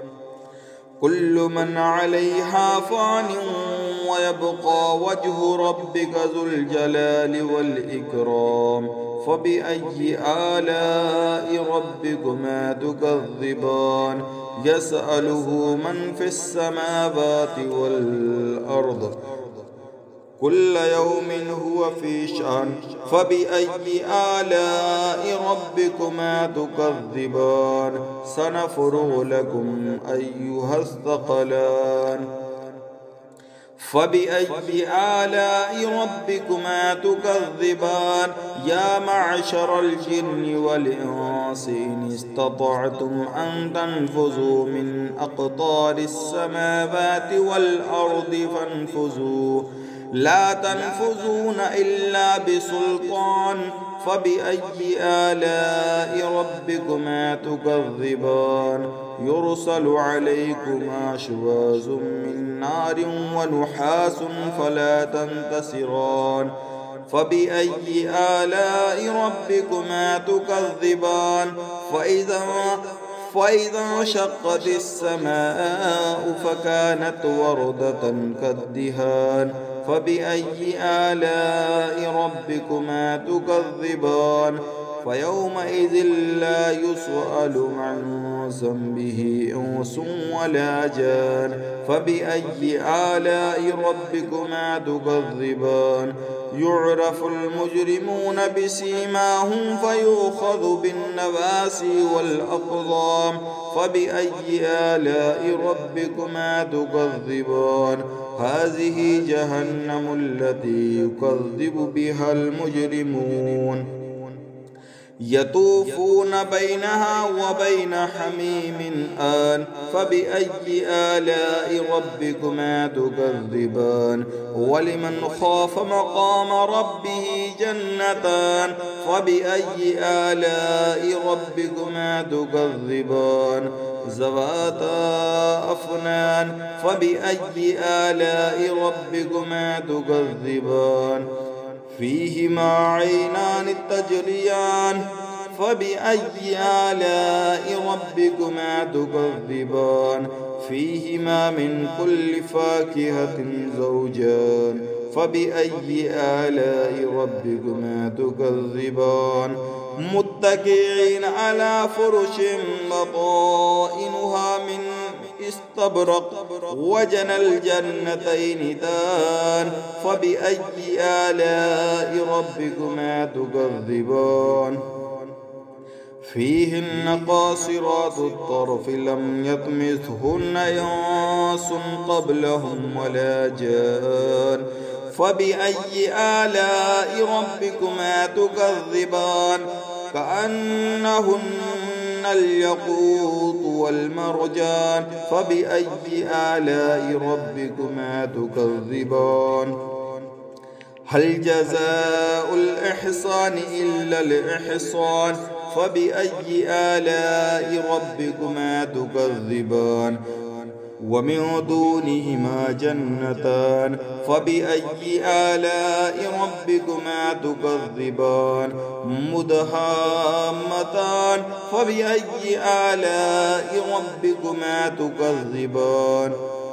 كل من عليها فان ويبقى وجه ربك ذو الجلال والإكرام فبأي آلاء ربكما تكذبان يسأله من في السماوات والأرض كل يوم هو في شأن فبأي آلاء ربكما تكذبان سنفرغ لكم أيها الثقلان فبأي آلاء ربكما تكذبان يا معشر الجن والإنس إن استطعتم أن تنفذوا من أقطار السماوات والأرض فانفذوا لا تنفذون إلا بسلطان فبأي آلاء ربكما تكذبان يرسل عليكما شواظ من نار ونحاس فلا تنتصران فبأي آلاء ربكما تكذبان فإذا فإذا انشقت السماء فكانت وردة كالدهان فبأي آلاء ربكما تكذبان فيومئذ لا يسأل عن ذنبه إنس ولا جان فبأي آلاء ربكما تكذبان يعرف المجرمون بسيماهم فيؤخذ بالنواسي والأقدام فبأي آلاء ربكما تكذبان هذه جهنم التي يكذب بها المجرمون يطوفون بينها وبين حميم آن فبأي آلاء ربكما تكذبان ولمن خاف مقام ربه جنتان فبأي آلاء ربكما تكذبان ذواتا أفنان فبأي آلاء ربكما تكذبان فيهما عينان تجريان فبأي آلاء ربكما تكذبان فيهما من كل فاكهة زوجان فبأي آلاء ربكما تكذبان متكئين على فرش بطائنها من استبرق وجنى الجنتين دان فبأي آلاء ربكما تكذبان فيهن قاصرات الطرف لم يطمثهن إنس قبلهم ولا جان فبأي آلاء ربكما تكذبان كأنهن الياقوت والمرجان فبأي آلاء ربكما تكذبان هل جزاء الإحسان إلا الإحسان فبأي آلاء ربكما تكذبان ومن دونهما جنتان فبأي آلاء ربكما تكذبان مدهامتان فبأي آلاء ربكما تكذبان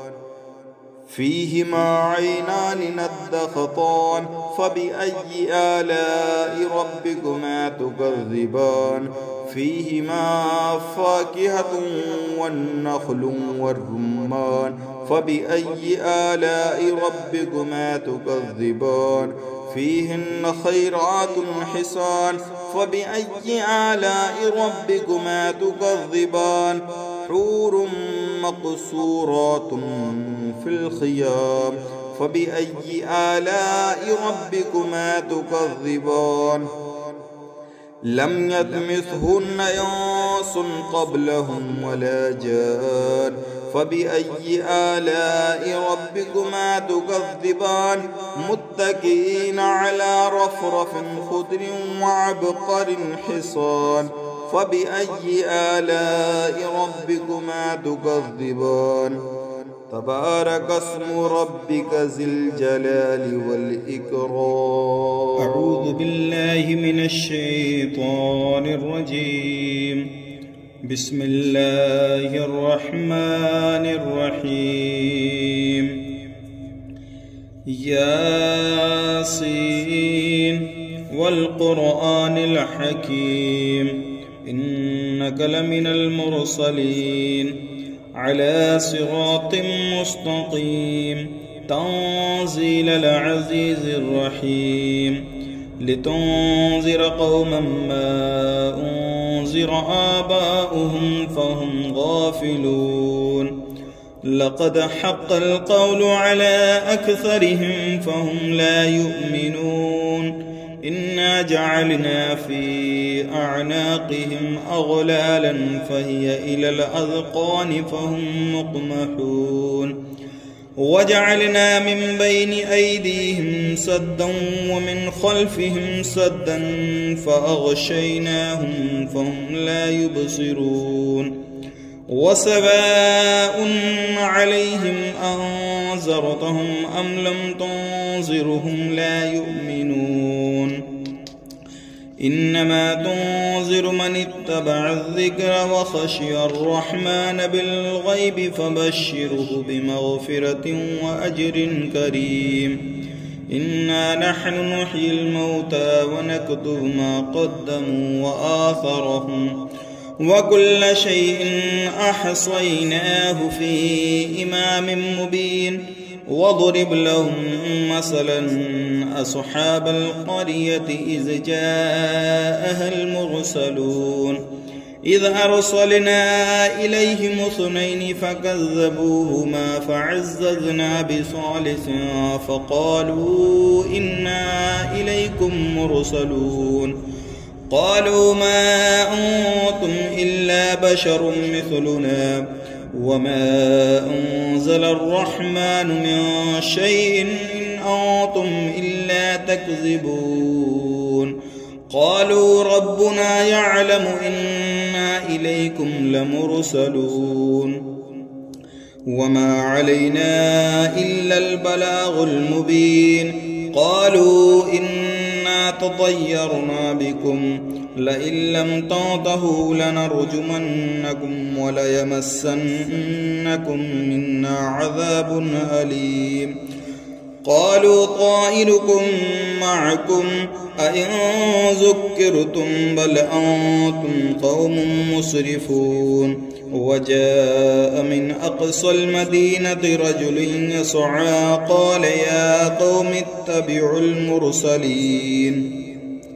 فيهما عينان نضختان فبأي آلاء ربكما تكذبان فيهما فاكهة والنخل والرمان فبأي آلاء ربكما تكذبان فيهن خيرات حسان فبأي آلاء ربكما تكذبان حور مقصورات في الخيام فبأي آلاء ربكما تكذبان لم يطمثهن إنس قبلهم ولا جان فبأي آلاء ربكما تكذبان متكئين على رفرف خضر وعبقر حصان فبأي آلاء ربكما تكذبان تبارك اسم ربك ذي الجلال والإكرام. أعوذ بالله من الشيطان الرجيم. بسم الله الرحمن الرحيم. ياسين والقرآن الحكيم إنك لمن المرسلين على صراط مستقيم تنزيل العزيز الرحيم لتنذر قوما ما أنذر آباؤهم فهم غافلون لقد حق القول على أكثرهم فهم لا يؤمنون إنا جعلنا في أعناقهم أغلالا فهي إلى الأذقان فهم مقمحون وجعلنا من بين أيديهم سدا ومن خلفهم سدا فأغشيناهم فهم لا يبصرون وسواء عليهم أنذرتهم أم لم تنذرهم لا يؤمنون إنما تنذر من اتبع الذكر وخشي الرحمن بالغيب فبشره بمغفرة وأجر كريم إنا نحن نحيي الموتى ونكتب ما قدموا وآثرهم وكل شيء أحصيناه في إمام مبين واضرب لهم مثلا أصحاب القرية إذ جاءها المرسلون إذ أرسلنا إليهم اثنين فكذبوهما فعززنا بثالث فقالوا إنا إليكم مرسلون قالوا ما أنتم إلا بشر مثلنا وما أنزل الرحمن من شيء إن أنتم إلا تكذبون قالوا ربنا يعلم إنا إليكم لمرسلون وما علينا إلا البلاغ المبين قالوا إنا تطيرنا بكم لئن لم تنتهوا لنرجمنكم وليمسنكم منا عذاب أليم قالوا طائركم معكم أئن ذكرتم بل أنتم قوم مسرفون وجاء من أقصى المدينة رجل يسعى قال يا قوم اتبعوا المرسلين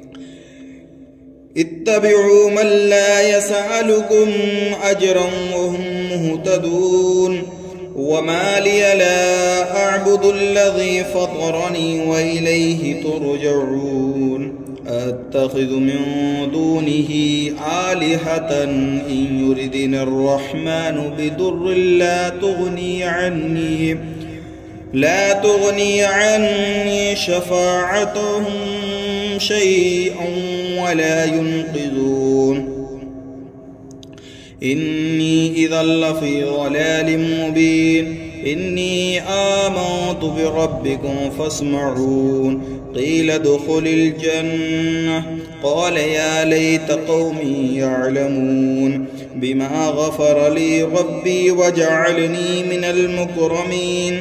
اتبعوا من لا يسألكم أجرا وهم مهتدون وما لي لا أعبد الذي فطرني وإليه ترجعون أتخذ من دونه آلهة إن يردن الرحمن بضر لا تغني عني لا تغني عني شفاعتهم شيئا ولا ينقذون إني إذا لفي ضلال مبين إني آمنت بربكم فاسمعون قيل ادخل الجنة قال يا ليت قومي يعلمون بما غفر لي ربي وجعلني من المكرمين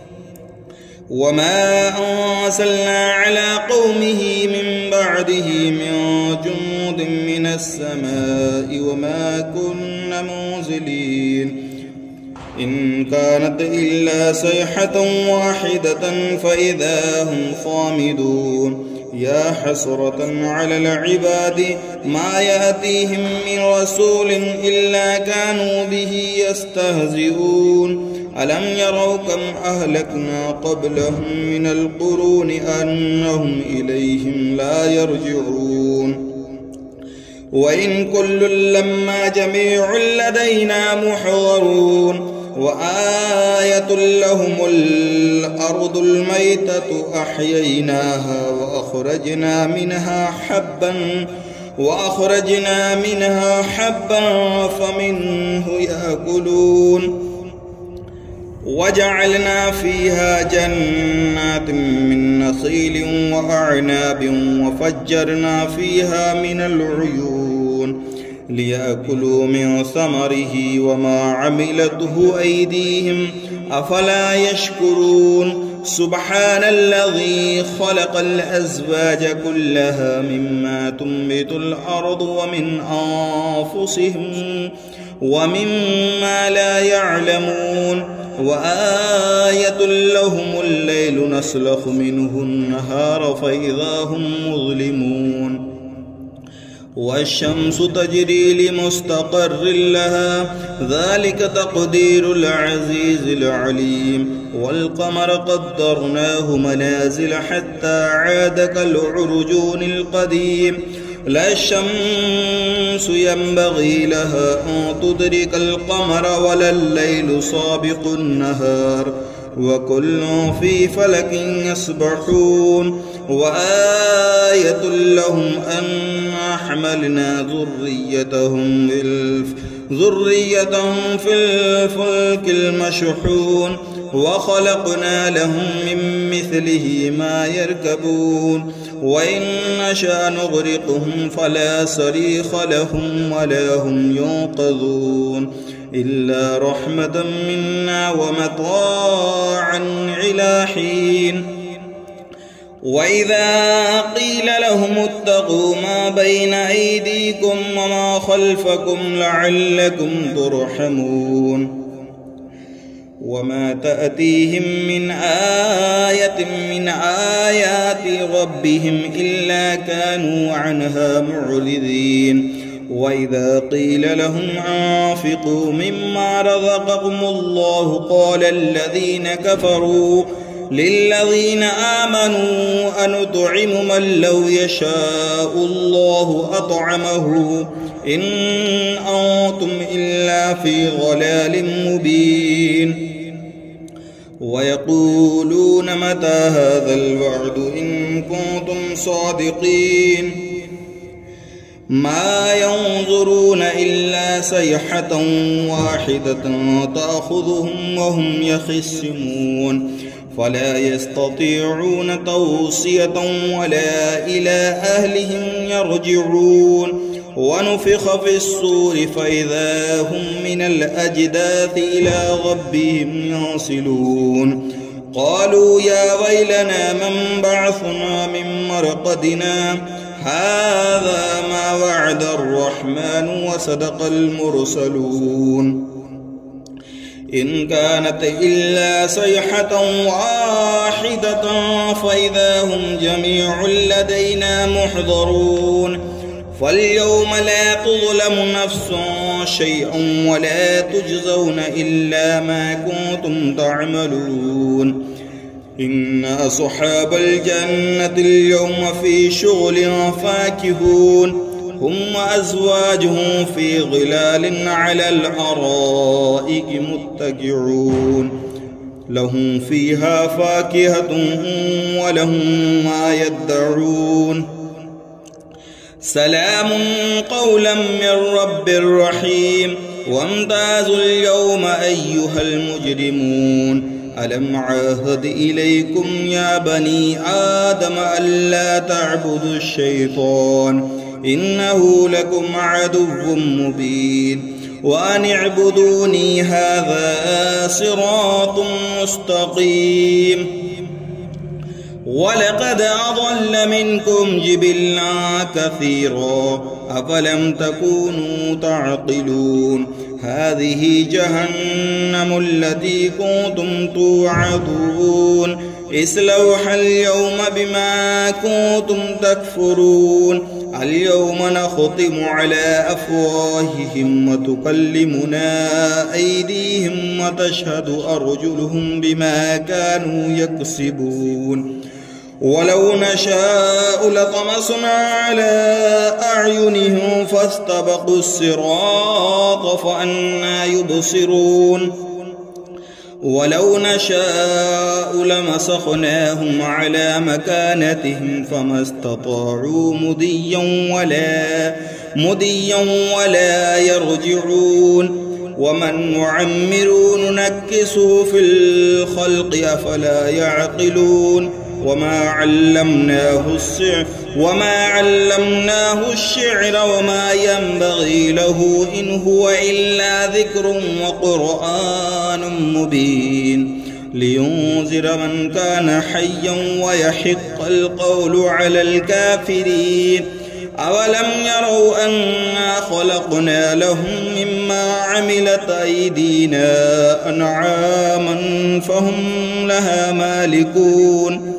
وما أنزلنا على قومه من بعده من جند من السماء وما كنا منزلين إن كانت إلا صيحة واحدة فإذا هم صامدون يا حسرة على العباد ما يأتيهم من رسول إلا كانوا به يستهزئون ألم يروا كم أهلكنا قبلهم من القرون أنهم إليهم لا يرجعون وإن كل لما جميع لدينا محضرون وآية لهم الأرض الميتة أحييناها وأخرجنا منها حبا وأخرجنا منها حبا فمنه يأكلون وجعلنا فيها جنات من نخيل وأعناب وفجرنا فيها من العيون ليأكلوا من ثمره وما عملته أيديهم أفلا يشكرون سبحان الذي خلق الأزواج كلها مما تنبت الأرض ومن أنفسهم ومما لا يعلمون وآية لهم الليل نسلخ منه النهار فإذا هم مظلمون والشمس تجري لمستقر لها ذلك تقدير العزيز العليم والقمر قدرناه منازل حتى عاد كالعرجون القديم لا الشمس ينبغي لها أن تدرك القمر ولا الليل سابق النهار وكل في فلك يسبحون وآية لهم أنا حملنا ذريتهم ذريتهم في الفلك المشحون وخلقنا لهم من مثله ما يركبون وإن نشأ نغرقهم فلا صريخ لهم ولا هم ينقذون إلا رحمة منا ومطاعا إلى حين وإذا قيل لهم اتقوا ما بين أيديكم وما خلفكم لعلكم ترحمون وما تأتيهم من آية من آيات ربهم إلا كانوا عنها معرضين وإذا قيل لهم أنفقوا مما رزقكم الله قال الذين كفروا للذين آمنوا أنطعم من لو يشاء الله أطعمه إن أنتم إلا في ضلال مبين ويقولون متى هذا الوعد إن كنتم صادقين ما ينظرون إلا صيحة واحدة تأخذهم وهم يخصمون فلا يستطيعون توصية ولا إلى أهلهم يرجعون ونفخ في الصور فإذا هم من الأجداث إلى ربهم ينصلون قالوا يا ويلنا من بعثنا من مرقدنا هذا ما وعد الرحمن وصدق المرسلون إن كانت إلا صيحة واحدة فإذا هم جميع لدينا محضرون فاليوم لا تظلم نفس شيئا ولا تجزون إلا ما كنتم تعملون إن أصحاب الجنة اليوم في شغل فاكهون هم وأزواجهم في ظلال على الأرائك متكئون لهم فيها فاكهة ولهم ما يدعون سلام قولا من رب رحيم وامتازوا اليوم أيها المجرمون ألم عاهد إليكم يا بني آدم ألا تعبدوا الشيطان إنه لكم عدو مبين وأن اعبدوني هذا صراط مستقيم ولقد أضل منكم جبلا كثيرا أفلم تكونوا تعقلون هذه جهنم التي كنتم توعدون اصلوها اليوم بما كنتم تكفرون اليوم نختم على أفواههم وتكلمنا أيديهم وتشهد أرجلهم بما كانوا يكسبون ولو نشاء لطمسنا على أعينهم فاستبقوا الصراط فأنى يبصرون ولو نشاء لمسخناهم على مكانتهم فما استطاعوا مضيا ولا مضيا ولا يرجعون ومن نعمر ننكسه في الخلق أفلا يعقلون وما علمناه الشعر وما علمناه الشعر وما ينبغي له إن هو إلا ذكر وقرآن مبين لينذر من كان حيا ويحق القول على الكافرين أولم يروا أنا خلقنا لهم مما عملت أيدينا أنعاما فهم لها مالكون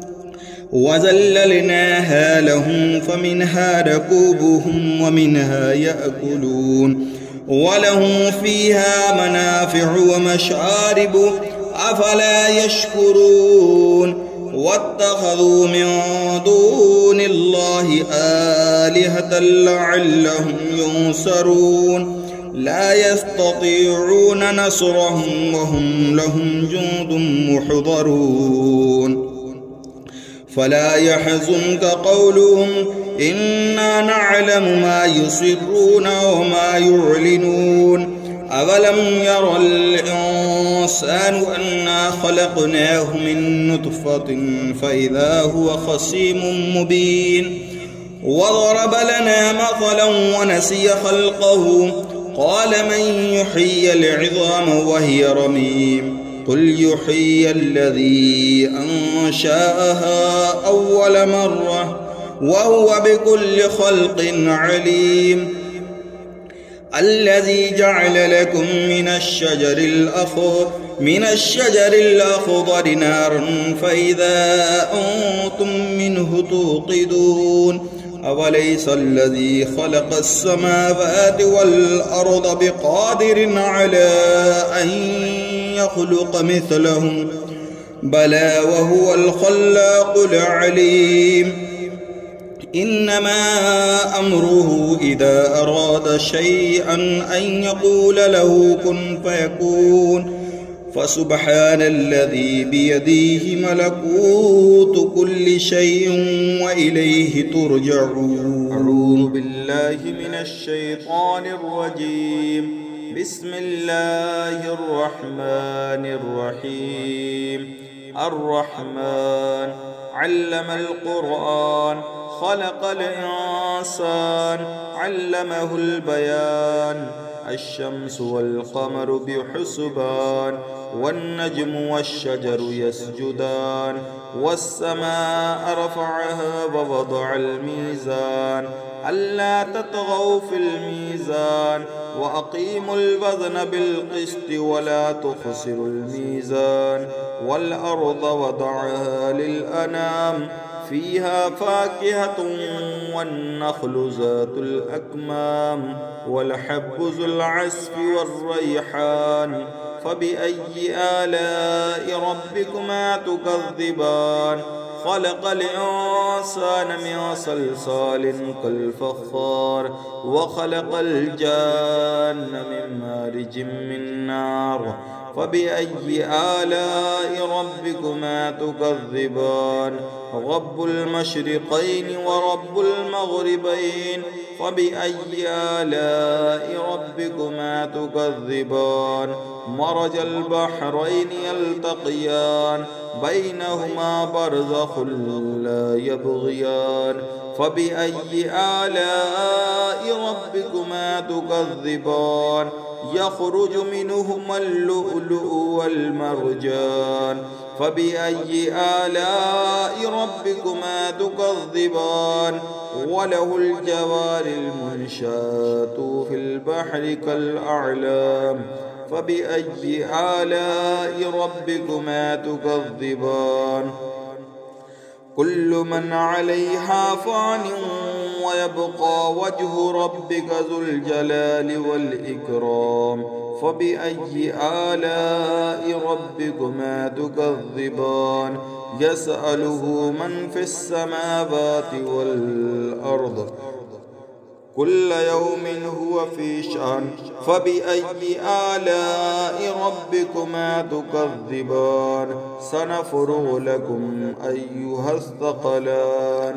وذللناها لهم فمنها ركوبهم ومنها يأكلون ولهم فيها منافع ومشارب أفلا يشكرون واتخذوا من دون الله آلهة لعلهم ينصرون لا يستطيعون نصرهم وهم لهم جند محضرون فلا يحزنك قولهم إنا نعلم ما يسرون وما يعلنون أولم ير الإنسان أنا خلقناه من نطفة فإذا هو خصيم مبين وضرب لنا مثلا ونسي خلقه قال من يحيي العظام وهي رميم قل يحيي الذي أنشأها أول مرة وهو بكل خلق عليم الذي جعل لكم من الشجر الأخضر من الشجر الأخضر نارا فإذا أنتم منه توقدون أوليس الذي خلق السماوات والأرض بقادر على أن يخلق مثلهم بلى وهو الخلاق العليم إنما أمره إذا أراد شيئا أن يقول له كن فيكون فسبحان الذي بيده ملكوت كل شيء وإليه ترجعون أعوذ بالله من الشيطان الرجيم بسم الله الرحمن الرحيم الرحمن علم القرآن خلق الإنسان علمه البيان الشمس والقمر بحسبان والنجم والشجر يسجدان والسماء رفعها ووضع الميزان ألا تطغوا في الميزان وأقيموا الوزن بالقسط ولا تخسروا الميزان والأرض وضعها للأنام فيها فاكهة والنخل ذات الأكمام والحب ذو العصف والريحان فبأي آلاء ربكما تكذبان خلق الإنسان من صلصال كالفخار وخلق الجان من مارج من نار فبأي آلاء ربكما تكذبان رب المشرقين ورب المغربين فبأي آلاء ربكما تكذبان مرج البحرين يلتقيان بينهما برزخ لا يبغيان فبأي آلاء ربكما تكذبان يخرج منهما اللؤلؤ والمرجان فبأي آلاء ربكما تكذبان وله الجوار المنشآت في البحر كالأعلام فبأي آلاء ربكما تكذبان كل من عليها فان ويبقى وجه ربك ذو الجلال والإكرام فبأي آلاء ربكما تكذبان يسأله من في السماوات والأرض كل يوم هو في شأن فبأي آلاء ربكما تكذبان سنفرغ لكم أيها الثقلان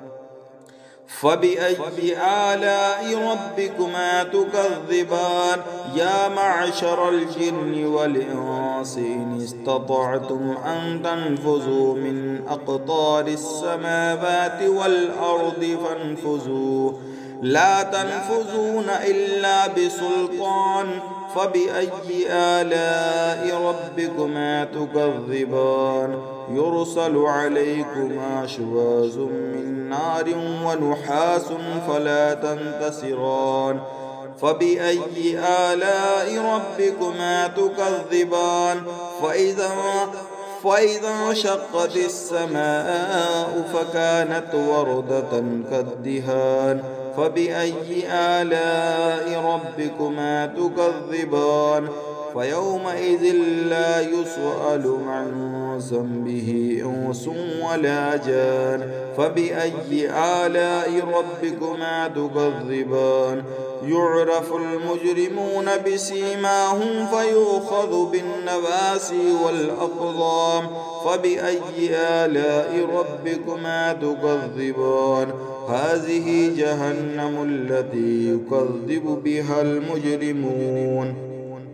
فبأي آلاء ربكما تكذبان يا معشر الجن والإنس إن استطعتم أن تنفذوا من أقطار السماوات والأرض فانفذوا لا تنفذون إلا بسلطان فبأي آلاء ربكما تكذبان يرسل عليكما شواظ من نار ونحاس فلا تنتصران فبأي آلاء ربكما تكذبان فإذا فإذا انشقت السماء فكانت وردة كالدهان فبأي آلاء ربكما تكذبان فيومئذ لا يسأل عن ذنبه إنس ولا جان فبأي آلاء ربكما تكذبان يعرف المجرمون بسيماهم فيؤخذ بالنواسي والأقدام فبأي آلاء ربكما تكذبان هذه جهنم التي يكذب بها المجرمون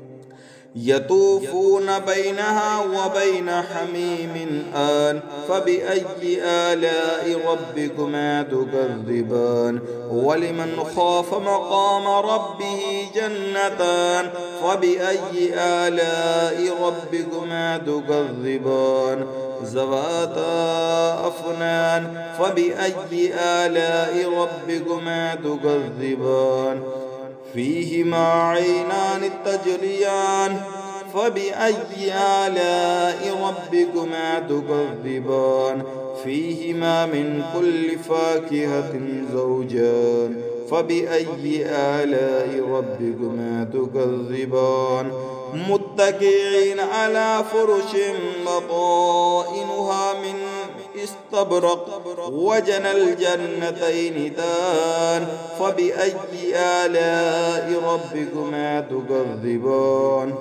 يطوفون بينها وبين حميم آن فبأي آلاء ربكما تكذبان ولمن خاف مقام ربه جنتان فبأي آلاء ربكما تكذبان ذواتا أفنان فبأي آلاء ربكما تكذبان فيهما عينان تجريان فبأي آلاء ربكما تكذبان فيهما من كل فاكهة زوجان فبأي آلاء ربكما تكذبان متكئين على فرش بطائنها من استبرق وجنى الجنتين دان فبأي آلاء ربكما تكذبان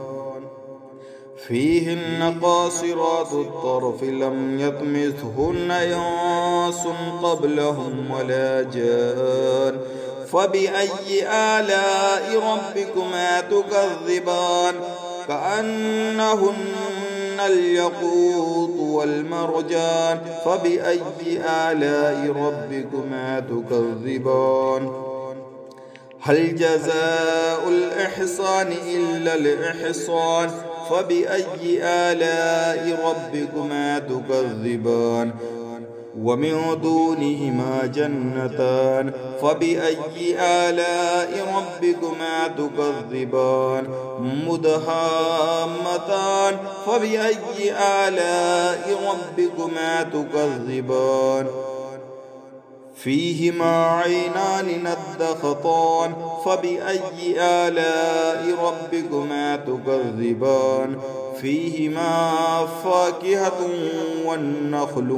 فيهن قاصرات الطرف لم يطمثهن إنس قبلهم ولا جان فبأي آلاء ربكما تكذبان كأنهن الياقوت والمرجان فبأي آلاء ربكما تكذبان هل جزاء الإحسان إلا الإحسان فبأي آلاء ربكما تكذبان ومن دونهما جنتان فبأي آلاء ربكما تكذبان مدهامتان فبأي آلاء ربكما تكذبان فيهما عينان نضختان فبأي آلاء ربكما تكذبان فيهما فاكهة والنخل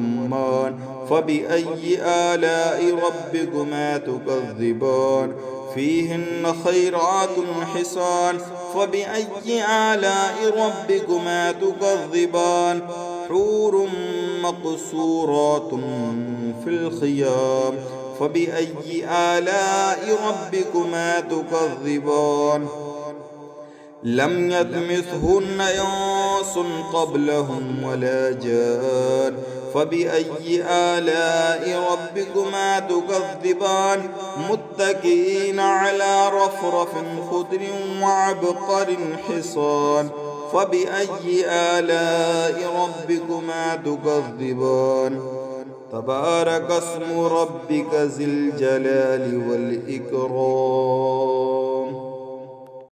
والرمان فبأي آلاء ربكما تكذبان فيهن خيرات حسان فبأي آلاء ربكما تكذبان حور مقصورات في الخيام فبأي آلاء ربكما تكذبان لم يطمثهن إنس قبلهم ولا جان فبأي آلاء ربكما تكذبان متكئين على رفرف خضر وعبقر حصان فبأي آلاء ربكما تكذبان تبارك اسم ربك ذي الجلال والإكرام.